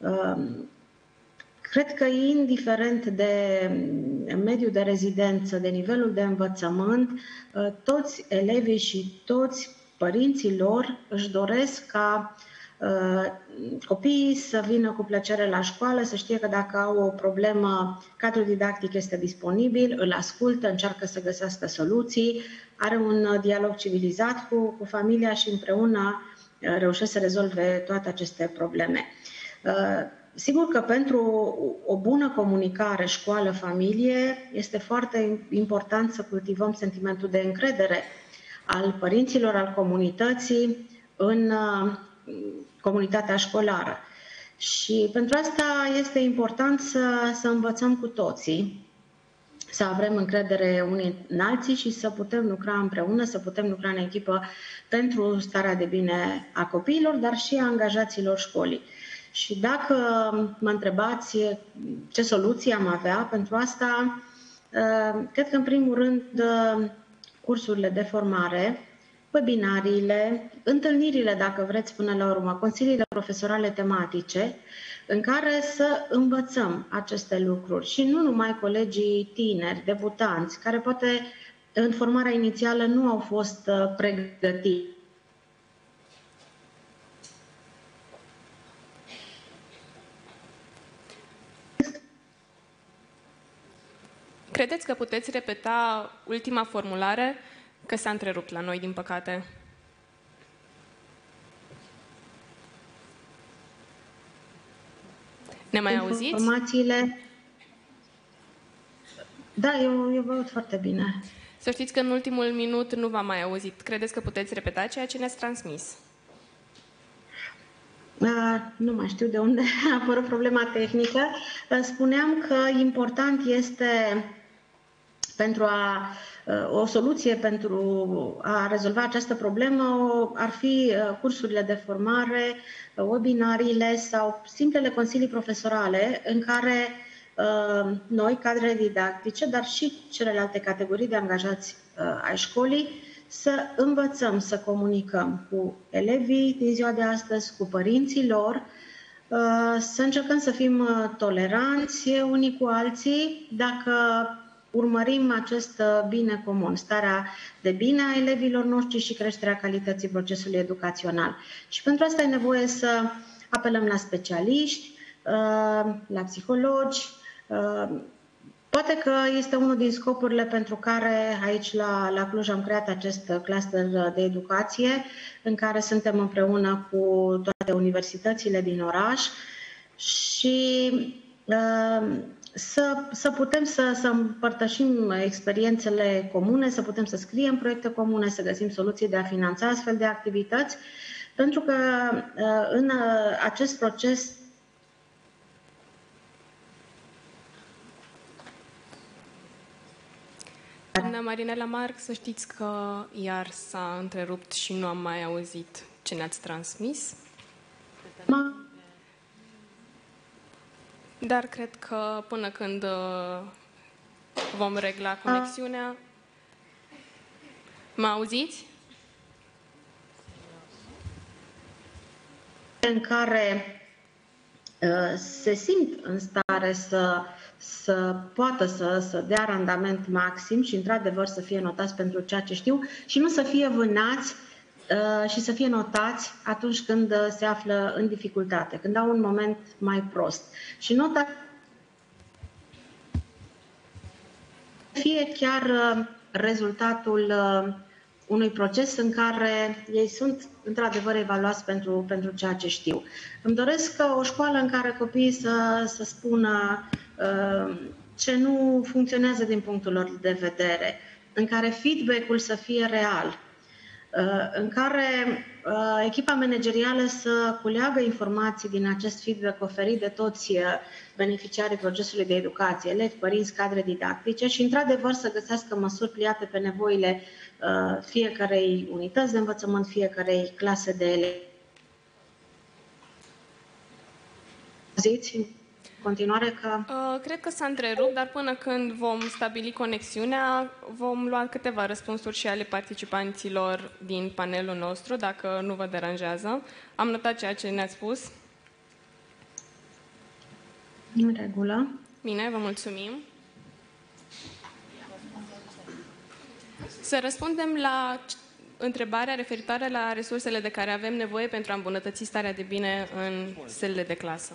Speaker 8: Cred că indiferent de mediul de rezidență, de nivelul de învățământ, toți elevii și toți părinții lor își doresc ca copiii să vină cu plăcere la școală, să știe că dacă au o problemă, cadrul didactic este disponibil, îl ascultă, încearcă să găsească soluții, are un dialog civilizat cu familia și împreună reușesc să rezolve toate aceste probleme. Sigur că pentru o bună comunicare școală-familie este foarte important să cultivăm sentimentul de încredere al părinților, al comunității în comunitatea școlară. Și pentru asta este important să învățăm cu toții, să avem încredere unii în alții și să putem lucra împreună, să putem lucra în echipă pentru starea de bine a copiilor, dar și a angajaților școlii. Și dacă mă întrebați ce soluții am avea pentru asta, cred că în primul rând cursurile de formare, webinariile, întâlnirile, dacă vreți până la urmă, consiliile profesorale tematice, în care să învățăm aceste lucruri și nu numai colegii tineri, debutanți, care poate în formarea inițială nu au fost pregătiți.
Speaker 1: Credeți că puteți repeta ultima formulare? Că s-a întrerupt la noi, din păcate. Ne mai auziți?
Speaker 8: Informațiile... Da, eu vă aud foarte bine.
Speaker 1: Să știți că în ultimul minut nu v-am mai auzit. Credeți că puteți repeta ceea ce ne-ați transmis?
Speaker 8: Nu mai știu de unde a apărut problema tehnică. Spuneam că important este pentru o soluție pentru a rezolva această problemă ar fi cursurile de formare, webinariile sau simplele consilii profesorale în care noi, cadrele didactice, dar și celelalte categorii de angajați ai școlii, să învățăm să comunicăm cu elevii din ziua de astăzi, cu părinții lor, să încercăm să fim toleranți unii cu alții dacă urmărim acest bine comun, starea de bine a elevilor noștri și creșterea calității procesului educațional. Și pentru asta e nevoie să apelăm la specialiști, la psihologi. Poate că este unul din scopurile pentru care aici la Cluj am creat acest cluster de educație, în care suntem împreună cu toate universitățile din oraș și să putem să împărtășim experiențele comune, să putem să scriem proiecte comune, să găsim soluții de a finanța astfel de activități, pentru că în acest proces
Speaker 1: Doamna Marinela Marc, să știți că iar s-a întrerupt și nu am mai auzit ce ne-ați transmis. Dar cred că până când vom regla conexiunea... Mă auziți?
Speaker 8: În care se simt în stare să poată să dea randament maxim și, într-adevăr, să fie notați pentru ceea ce știu și nu să fie vânați și să fie notați atunci când se află în dificultate, când au un moment mai prost. Și nota fie chiar rezultatul unui proces în care ei sunt într-adevăr evaluați pentru ceea ce știu. Îmi doresc ca o școală în care copiii să spună ce nu funcționează din punctul lor de vedere, în care feedback-ul să fie real, în care echipa managerială să culeagă informații din acest feedback oferit de toți beneficiarii procesului de educație, elevi, părinți, cadre didactice și, într-adevăr, să găsească măsuri pliate pe nevoile fiecarei unități de învățământ, fiecarei clase de elevi. Ziți în continuare că...
Speaker 1: Cred că s-a întrerupt, dar până când vom stabili conexiunea, vom lua câteva răspunsuri și ale participanților din panelul nostru, dacă nu vă deranjează. Am notat ceea ce ne-ați spus.
Speaker 8: În regulă.
Speaker 1: Bine, vă mulțumim. Să răspundem la întrebarea referitoare la resursele de care avem nevoie pentru a îmbunătăți starea de bine în sălile de clasă.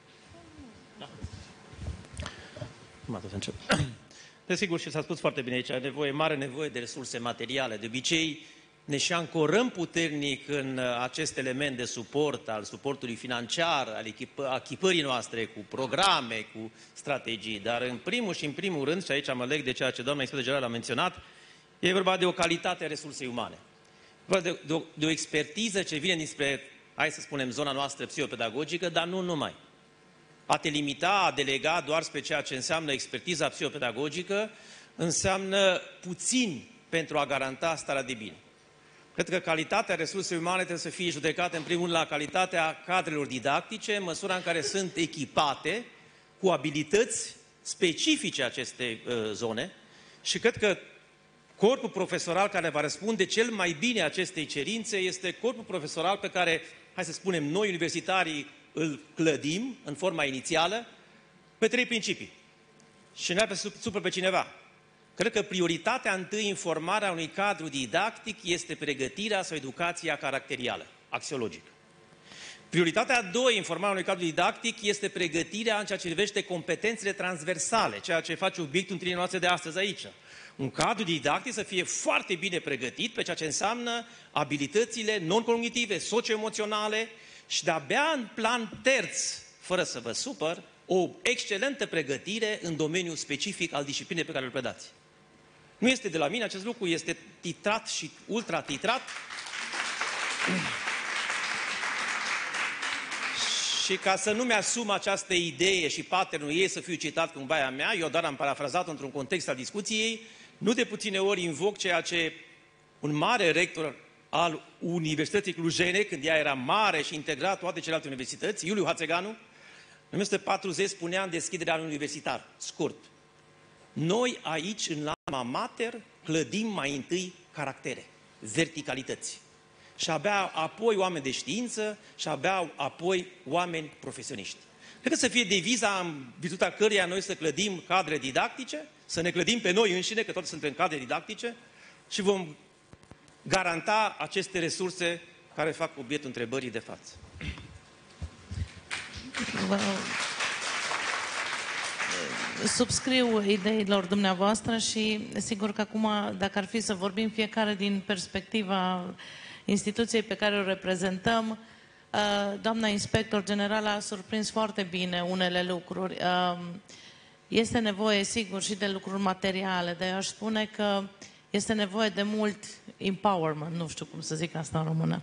Speaker 7: Desigur, și s-a spus foarte bine aici, mare nevoie de resurse materiale. De obicei, ne și ancorăm puternic în acest element de suport, al suportului financiar, al echipării noastre, cu programe, cu strategii. Dar în primul rând, și aici mă leg de ceea ce doamna inspector general a menționat, e vorba de o calitate a resursei umane. E vorba de o expertiză ce vine dinspre, hai să spunem, zona noastră psihopedagogică, dar nu numai. A te limita, a delega doar spre ceea ce înseamnă expertiza psihopedagogică, înseamnă puțin pentru a garanta starea de bine. Cred că calitatea resursei umane trebuie să fie judecată în primul rând la calitatea cadrelor didactice, în măsura în care sunt echipate cu abilități specifice acestei zone și cred că corpul profesoral care va răspunde cel mai bine acestei cerințe este corpul profesoral pe care, hai să spunem, noi universitarii îl clădim în forma inițială pe 3 principii. Și nu pe supăr pe cineva. Cred că prioritatea întâi în formarea unui cadru didactic este pregătirea sau educația caracterială, axiologică. Prioritatea a doua în formarea unui cadru didactic este pregătirea în ceea ce privește competențele transversale, ceea ce face obiectul întâlnirii noastre de astăzi aici. Un cadru didactic să fie foarte bine pregătit pe ceea ce înseamnă abilitățile non-cognitive, socio-emoționale și de-abia în plan terț, fără să vă supăr, o excelentă pregătire în domeniul specific al disciplinei pe care îl predați. Nu este de la mine acest lucru, este titrat și ultra-titrat. Și ca să nu mi-asum această idee și patternul ei să fiu citat cumva a mea, eu doar am parafrazat într-un context al discuției, nu de puține ori invoc ceea ce un mare rector al Universității Clujene, când ea era mare și integra toate celelalte universități, Iuliu Hațeganu, în 1940 spunea în deschiderea anului universitar, scurt, noi aici, în Alma Mater, clădim mai întâi caractere, verticalități. Și abia apoi oameni de știință și abia apoi oameni profesioniști. Cred că să fie deviza în virtutea căreia noi să clădim cadre didactice, să ne clădim pe noi înșine, că toate suntem cadre didactice, și vom garanta aceste resurse care fac obiectul întrebării de față.
Speaker 6: Subscriu ideilor dumneavoastră și sigur că acum, dacă ar fi să vorbim fiecare din perspectiva instituției pe care o reprezentăm, doamna inspector general a surprins foarte bine unele lucruri. Este nevoie, sigur, și de lucruri materiale, dar eu aș spune că este nevoie de mult empowerment, nu știu cum să zic asta în română.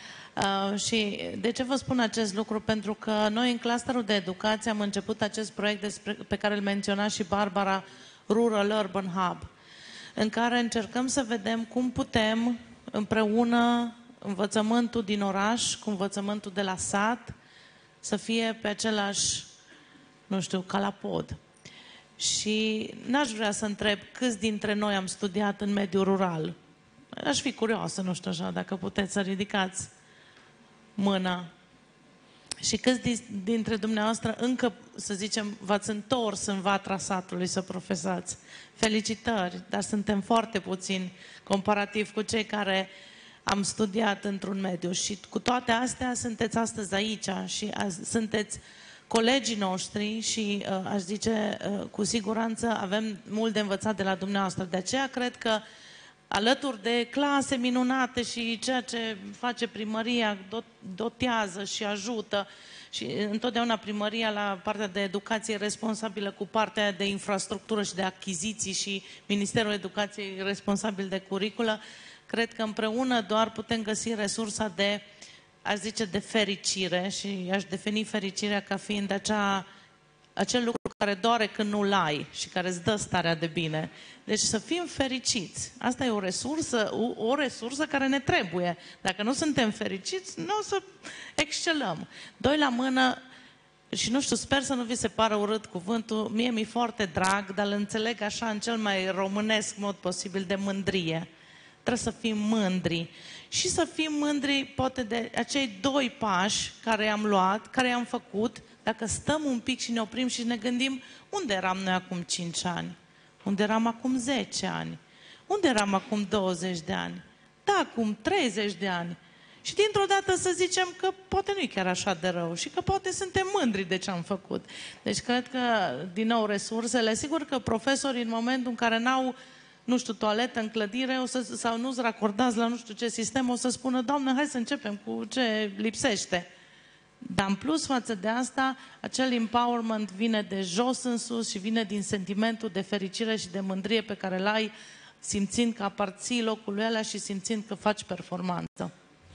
Speaker 6: Și de ce vă spun acest lucru? Pentru că noi în clusterul de educație am început acest proiect pe care îl menționa și Barbara, Rural Urban Hub, în care încercăm să vedem cum putem împreună învățământul din oraș cu învățământul de la sat să fie pe același, nu știu, calapod. Și n-aș vrea să întreb câți dintre noi am studiat în mediul rural. Aș fi curioasă, nu știu așa, dacă puteți să ridicați mâna. Și câți dintre dumneavoastră încă, să zicem, v-ați întors în vatra satului să profesați? Felicitări, dar suntem foarte puțini comparativ cu cei care am studiat într-un mediu. Și cu toate astea sunteți astăzi aici și sunteți colegii noștri și aș zice, cu siguranță avem mult de învățat de la dumneavoastră. De aceea cred că alături de clase minunate și ceea ce face primăria, dotează și ajută, și întotdeauna primăria la partea de educație responsabilă cu partea de infrastructură și de achiziții și Ministerul Educației responsabil de curiculă, cred că împreună doar putem găsi resursa de, aș zice, de fericire și aș defini fericirea ca fiind acel lucru care doare când nu-l ai și care îți dă starea de bine. Deci să fim fericiți. Asta e o resursă care ne trebuie. Dacă nu suntem fericiți, nu o să excelăm. Doi la mână, și nu știu, sper să nu vi se pară urât cuvântul, mie mi-e foarte drag, dar îl înțeleg așa în cel mai românesc mod posibil, de mândrie. Trebuie să fim mândri. Și să fim mândri poate de acei 2 pași care i-am luat, care i-am făcut, dacă stăm un pic și ne oprim și ne gândim, unde eram noi acum 5 ani? Unde eram acum 10 ani? Unde eram acum 20 de ani? Da, acum 30 de ani. Și dintr-o dată să zicem că poate nu e chiar așa de rău și că poate suntem mândri de ce am făcut. Deci cred că, din nou, resursele, sigur că profesorii în momentul în care n-au, nu știu, toaletă în clădire sau nu-s racordați la nu știu ce sistem, o să spună, Doamne, hai să începem cu ce lipsește. Dar în plus față de asta, acel empowerment vine de jos în sus și vine din sentimentul de fericire și de mândrie pe care l-ai, simțind că aparții locului ăla și simțind că faci performanță.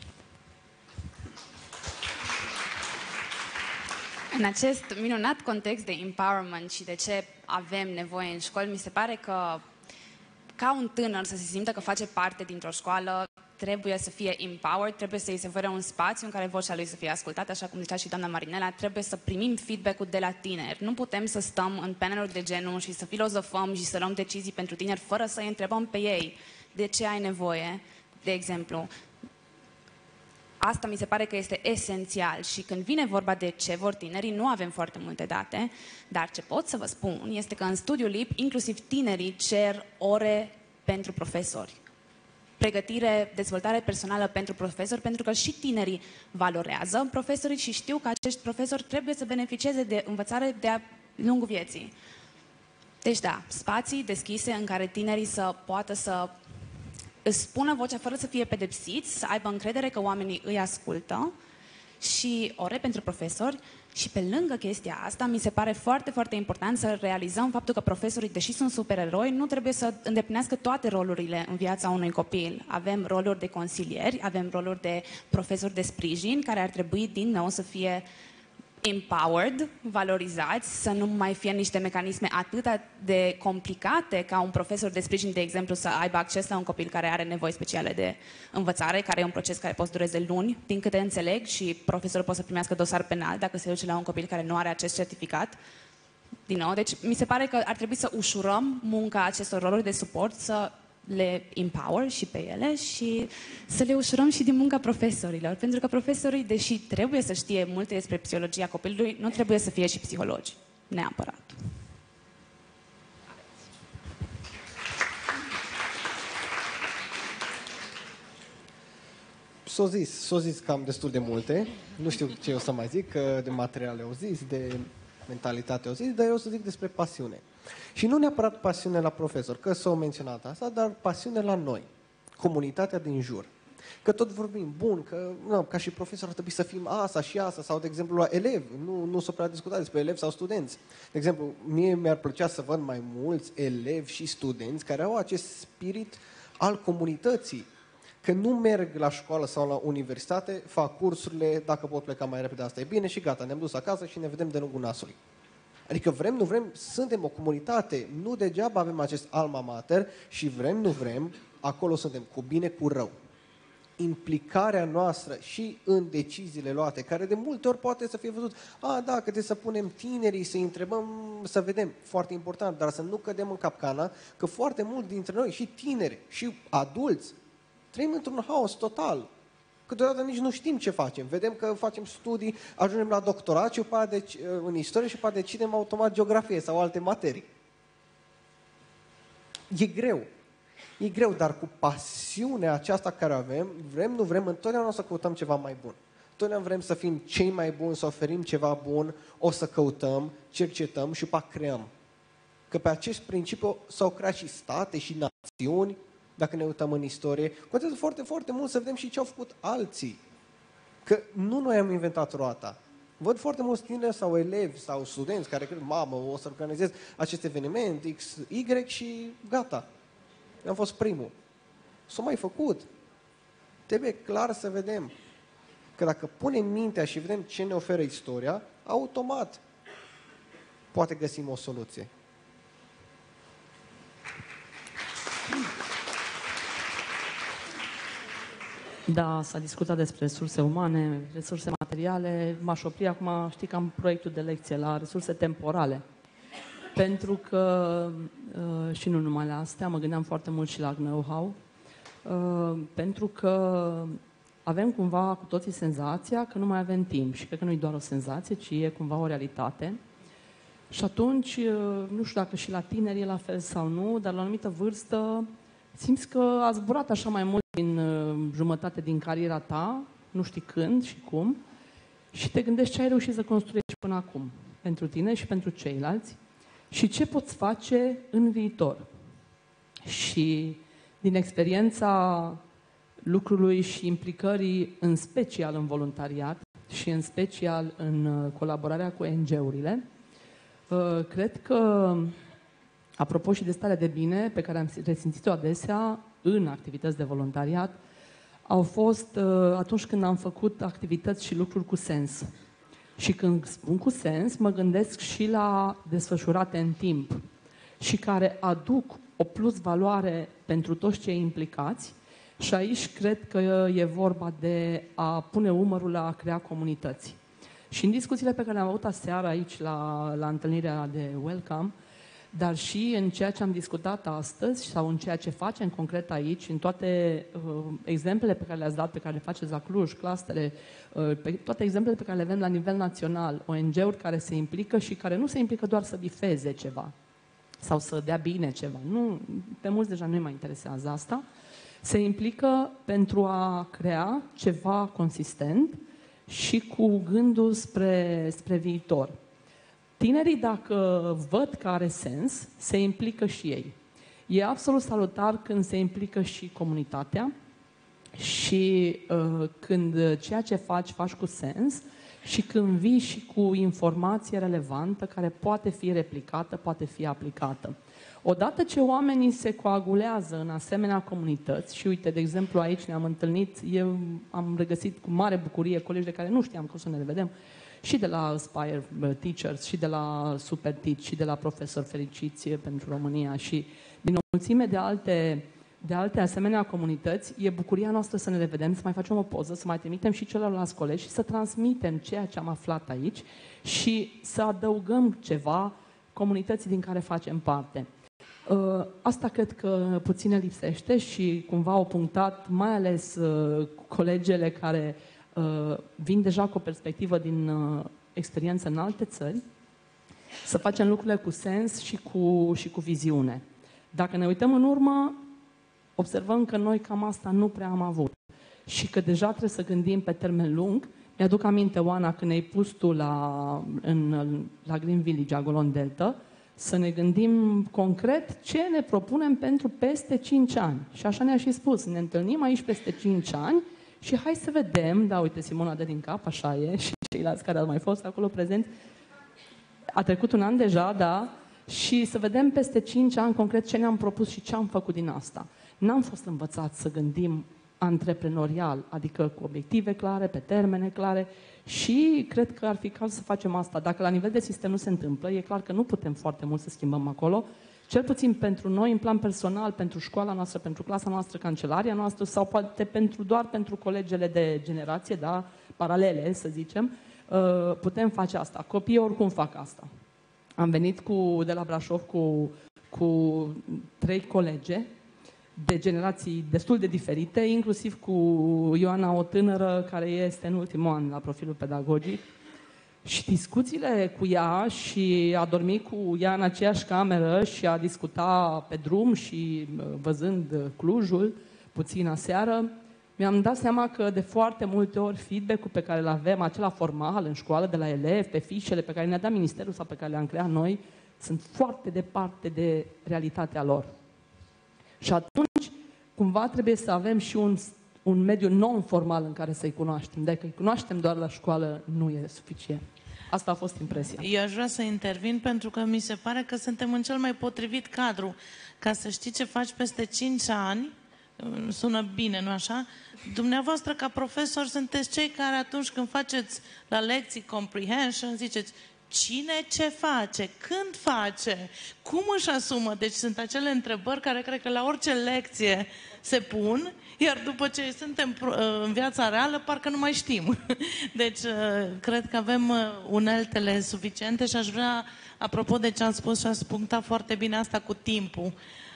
Speaker 5: În acest minunat context de empowerment și de ce avem nevoie în școli, mi se pare că ca un tânăr să se simtă că face parte dintr-o școală trebuie să fie empowered, trebuie să îi se ofere un spațiu în care vocea lui să fie ascultată, așa cum zicea și doamna Marinela, trebuie să primim feedback-ul de la tineri. Nu putem să stăm în paneluri de genul și să filozofăm și să luăm decizii pentru tineri fără să îi întrebăm pe ei de ce ai nevoie, de exemplu. Asta mi se pare că este esențial și când vine vorba de ce vor tinerii, nu avem foarte multe date, dar ce pot să vă spun este că în studiul LIP, inclusiv tinerii cer ore pentru profesori. Pregătire, dezvoltare personală pentru profesori, pentru că și tinerii valorează profesorii și știu că acești profesori trebuie să beneficieze de învățare de-a lungul vieții. Deci da, spații deschise în care tinerii să poată să îți spună vocea fără să fie pedepsiți, să aibă încredere că oamenii îi ascultă și ore pentru profesori. Și pe lângă chestia asta, mi se pare foarte, foarte important să realizăm faptul că profesorii, deși sunt supereroi, nu trebuie să îndeplinească toate rolurile în viața unui copil. Avem roluri de consilieri, avem roluri de profesori de sprijin, care ar trebui din nou să fie empowered, valorizați, să nu mai fie niște mecanisme atât de complicate ca un profesor de sprijin, de exemplu, să aibă acces la un copil care are nevoi speciale de învățare, care e un proces care poate să dureze luni, din câte înțeleg, și profesorul poate să primească dosar penal dacă se duce la un copil care nu are acest certificat. Din nou, deci mi se pare că ar trebui să ușurăm munca acestor roluri de suport, să le empower și pe ele și să le ușurăm și din munca profesorilor. Pentru că profesorii, deși trebuie să știe multe despre psihologia copilului, nu trebuie să fie și psihologi. Neapărat.
Speaker 4: S-o zis cam destul de multe. Nu știu ce o să mai zic, că de materiale au zis, de mentalitate au zis, dar eu o să zic despre pasiune. Și nu neapărat pasiune la profesor, că s-au menționat asta, dar pasiune la noi, comunitatea din jur. Că tot vorbim, bun, că ca și profesor ar trebui să fim asta și asta, sau de exemplu la elevi, nu s-o prea discutat despre elevi sau studenți. De exemplu, mie mi-ar plăcea să văd mai mulți elevi și studenți care au acest spirit al comunității, că nu merg la școală sau la universitate, fac cursurile, dacă pot pleca mai repede, asta e bine și gata, ne-am dus acasă și ne vedem de lungul nasului. Adică vrem, nu vrem, suntem o comunitate, nu degeaba avem acest alma mater și vrem, nu vrem, acolo suntem, cu bine, cu rău. Implicarea noastră și în deciziile luate, care de multe ori poate să fie văzut, da, că trebuie să punem tinerii, să-i întrebăm, să vedem, foarte important, dar să nu cădem în capcana, că foarte mulți dintre noi, și tineri, și adulți, trăim într-un haos total. Câteodată nici nu știm ce facem. Vedem că facem studii, ajungem la doctorat și în istorie și poate decidem automat geografie sau alte materii. E greu. E greu, dar cu pasiunea aceasta care avem, vrem, nu vrem, întotdeauna o să căutăm ceva mai bun. Întotdeauna vrem să fim cei mai buni, să oferim ceva bun, o să căutăm, cercetăm și după creăm. Că pe acest principiu s-au creat și state și națiuni. Dacă ne uităm în istorie, contează foarte, foarte mult să vedem și ce au făcut alții. Că nu noi am inventat roata. Văd foarte mulți tineri sau elevi sau studenți care cred, mamă, o să organizez acest eveniment, X, Y și gata. Am fost primul. S-a mai făcut. Trebuie clar să vedem că dacă punem mintea și vedem ce ne oferă istoria, automat poate găsim o soluție.
Speaker 3: Da, s-a discutat despre resurse umane, resurse materiale. M-aș opri acum, știi că am proiectul de lecție la resurse temporale. Pentru că, și nu numai la astea, mă gândeam foarte mult și la know-how, pentru că avem cumva cu toții senzația că nu mai avem timp. Și cred că nu e doar o senzație, ci e cumva o realitate. Și atunci, nu știu dacă și la tineri e la fel sau nu, dar la o anumită vârstă simți că a zburat așa mai mult din jumătate din cariera ta, nu știi când și cum, și te gândești ce ai reușit să construiești până acum, pentru tine și pentru ceilalți, și ce poți face în viitor. Și din experiența lucrului și implicării, în special în voluntariat și în special în colaborarea cu ONG-urile, cred că, apropo și de starea de bine pe care am resimțit-o adesea în activități de voluntariat, au fost atunci când am făcut activități și lucruri cu sens. Și când spun cu sens, mă gândesc și la desfășurate în timp și care aduc o plus valoare pentru toți cei implicați, Și aici cred că e vorba de a pune umărul la a crea comunități. Și în discuțiile pe care le-am avut aseară aici la întâlnirea de Welcome, dar și în ceea ce am discutat astăzi sau în ceea ce facem concret aici, în toate exemplele pe care le-ați dat, pe care le faceți la Cluj, clustere, toate exemplele pe care le avem la nivel național, ONG-uri care se implică și care nu se implică doar să bifeze ceva sau să dea bine ceva. Nu, pe mulți deja nu-i mai interesează asta. Se implică pentru a crea ceva consistent și cu gândul spre viitor. Tinerii, dacă văd că are sens, se implică și ei. E absolut salutar când se implică și comunitatea și când ceea ce faci cu sens și când vii și cu informație relevantă care poate fi replicată, poate fi aplicată. Odată ce oamenii se coagulează în asemenea comunități, și uite, de exemplu, aici ne-am întâlnit, eu am regăsit cu mare bucurie colegi de care nu știam că o să ne revedem, și de la Aspire Teachers, și de la Super Teach, și de la Profesori Fericiți pentru România, și din o mulțime de alte asemenea comunități, e bucuria noastră să ne revedem, să mai facem o poză, să mai trimitem și celorlalți colegi și să transmitem ceea ce am aflat aici și să adăugăm ceva comunității din care facem parte. Asta cred că puțin ne lipsește și cumva au punctat mai ales colegele care vin deja cu o perspectivă din experiență în alte țări, să facem lucrurile cu sens și cu viziune. Dacă ne uităm în urmă, observăm că noi cam asta nu prea am avut și că deja trebuie să gândim pe termen lung. Mi-aduc aminte, Oana, când ne-ai pus tu la Green Village, acolo în Delta, să ne gândim concret ce ne propunem pentru peste 5 ani. Și așa ne-a și spus, ne întâlnim aici peste 5 ani și hai să vedem, da, uite, Simona dă din cap, așa e, și ceilalți care au mai fost acolo prezenți. A trecut un an deja, da, și să vedem peste 5 ani concret ce ne-am propus și ce am făcut din asta. N-am fost învățați să gândim antreprenorial, adică cu obiective clare, pe termene clare, și cred că ar fi caz să facem asta. Dacă la nivel de sistem nu se întâmplă, e clar că nu putem foarte mult să schimbăm acolo, cel puțin pentru noi, în plan personal, pentru școala noastră, pentru clasa noastră, cancelaria noastră, sau poate doar pentru colegele de generație, da, paralele, să zicem, putem face asta. Copiii oricum fac asta. Am venit de la Brașov cu 3 colege de generații destul de diferite, inclusiv cu Ioana, o tânără care este în ultimul an la profilul pedagogic. Și discuțiile cu ea și a dormi cu ea în aceeași cameră și a discuta pe drum și văzând Clujul puțin aseară, mi-am dat seama că de foarte multe ori feedback-ul pe care îl avem, acela formal, în școală, de la elevi, pe fișele pe care ne-a dat ministerul sau pe care le-am creat noi, sunt foarte departe de realitatea lor. Și atunci, cumva, trebuie să avem și un mediu non-formal în care să-i cunoaștem. Dacă îi cunoaștem doar la școală, nu e suficient. Asta a fost impresia.
Speaker 6: Eu aș vrea să intervin pentru că mi se pare că suntem în cel mai potrivit cadru. Ca să știi ce faci peste 5 ani, sună bine, nu așa? Dumneavoastră, ca profesor, sunteți cei care atunci când faceți la lecții comprehension, ziceți cine ce face, când face, cum își asumă. Deci sunt acele întrebări care cred că la orice lecție se pun, iar după ce suntem în viața reală, parcă nu mai știm. Deci cred că avem uneltele suficiente și aș vrea, apropo de ce am spus și ați punctat foarte bine asta cu timpul,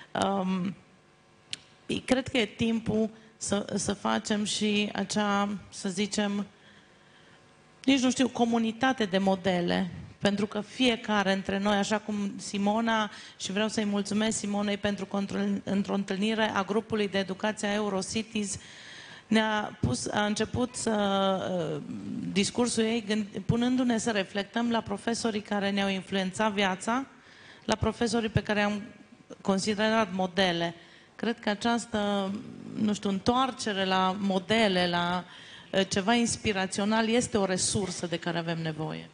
Speaker 6: cred că e timpul să facem și acea, să zicem, nici nu știu, comunitate de modele. Pentru că fiecare între noi, așa cum Simona, și vreau să-i mulțumesc Simonei pentru că într-o întâlnire a grupului de educație a Eurocities a început discursul ei punându-ne să reflectăm la profesorii care ne-au influențat viața, la profesorii pe care am considerat modele. Cred că această, nu știu, întoarcere la modele, la ceva inspirațional este o resursă de care avem nevoie.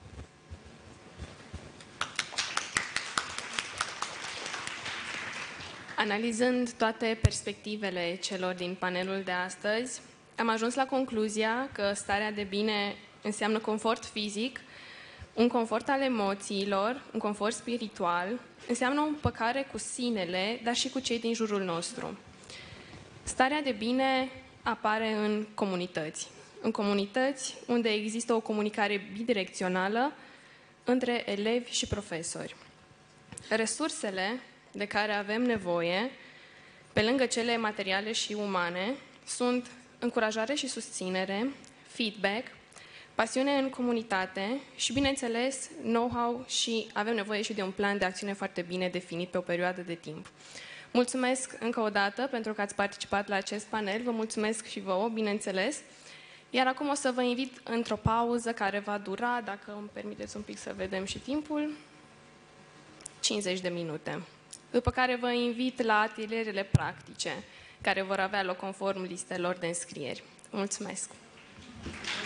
Speaker 1: Analizând toate perspectivele celor din panelul de astăzi, am ajuns la concluzia că starea de bine înseamnă confort fizic, un confort al emoțiilor, un confort spiritual, înseamnă o împăcare cu sinele, dar și cu cei din jurul nostru. Starea de bine apare în comunități unde există o comunicare bidirecțională între elevi și profesori. Resursele de care avem nevoie, pe lângă cele materiale și umane, sunt încurajare și susținere, feedback, pasiune în comunitate și, bineînțeles, know-how, și avem nevoie și de un plan de acțiune foarte bine definit pe o perioadă de timp. Mulțumesc încă o dată pentru că ați participat la acest panel, vă mulțumesc și vouă, bineînțeles. Iar acum o să vă invit într-o pauză care va dura, dacă îmi permiteți un pic să vedem și timpul, 50 de minute. După care vă invit la atelierele practice, care vor avea loc conform listelor de înscrieri. Mulțumesc!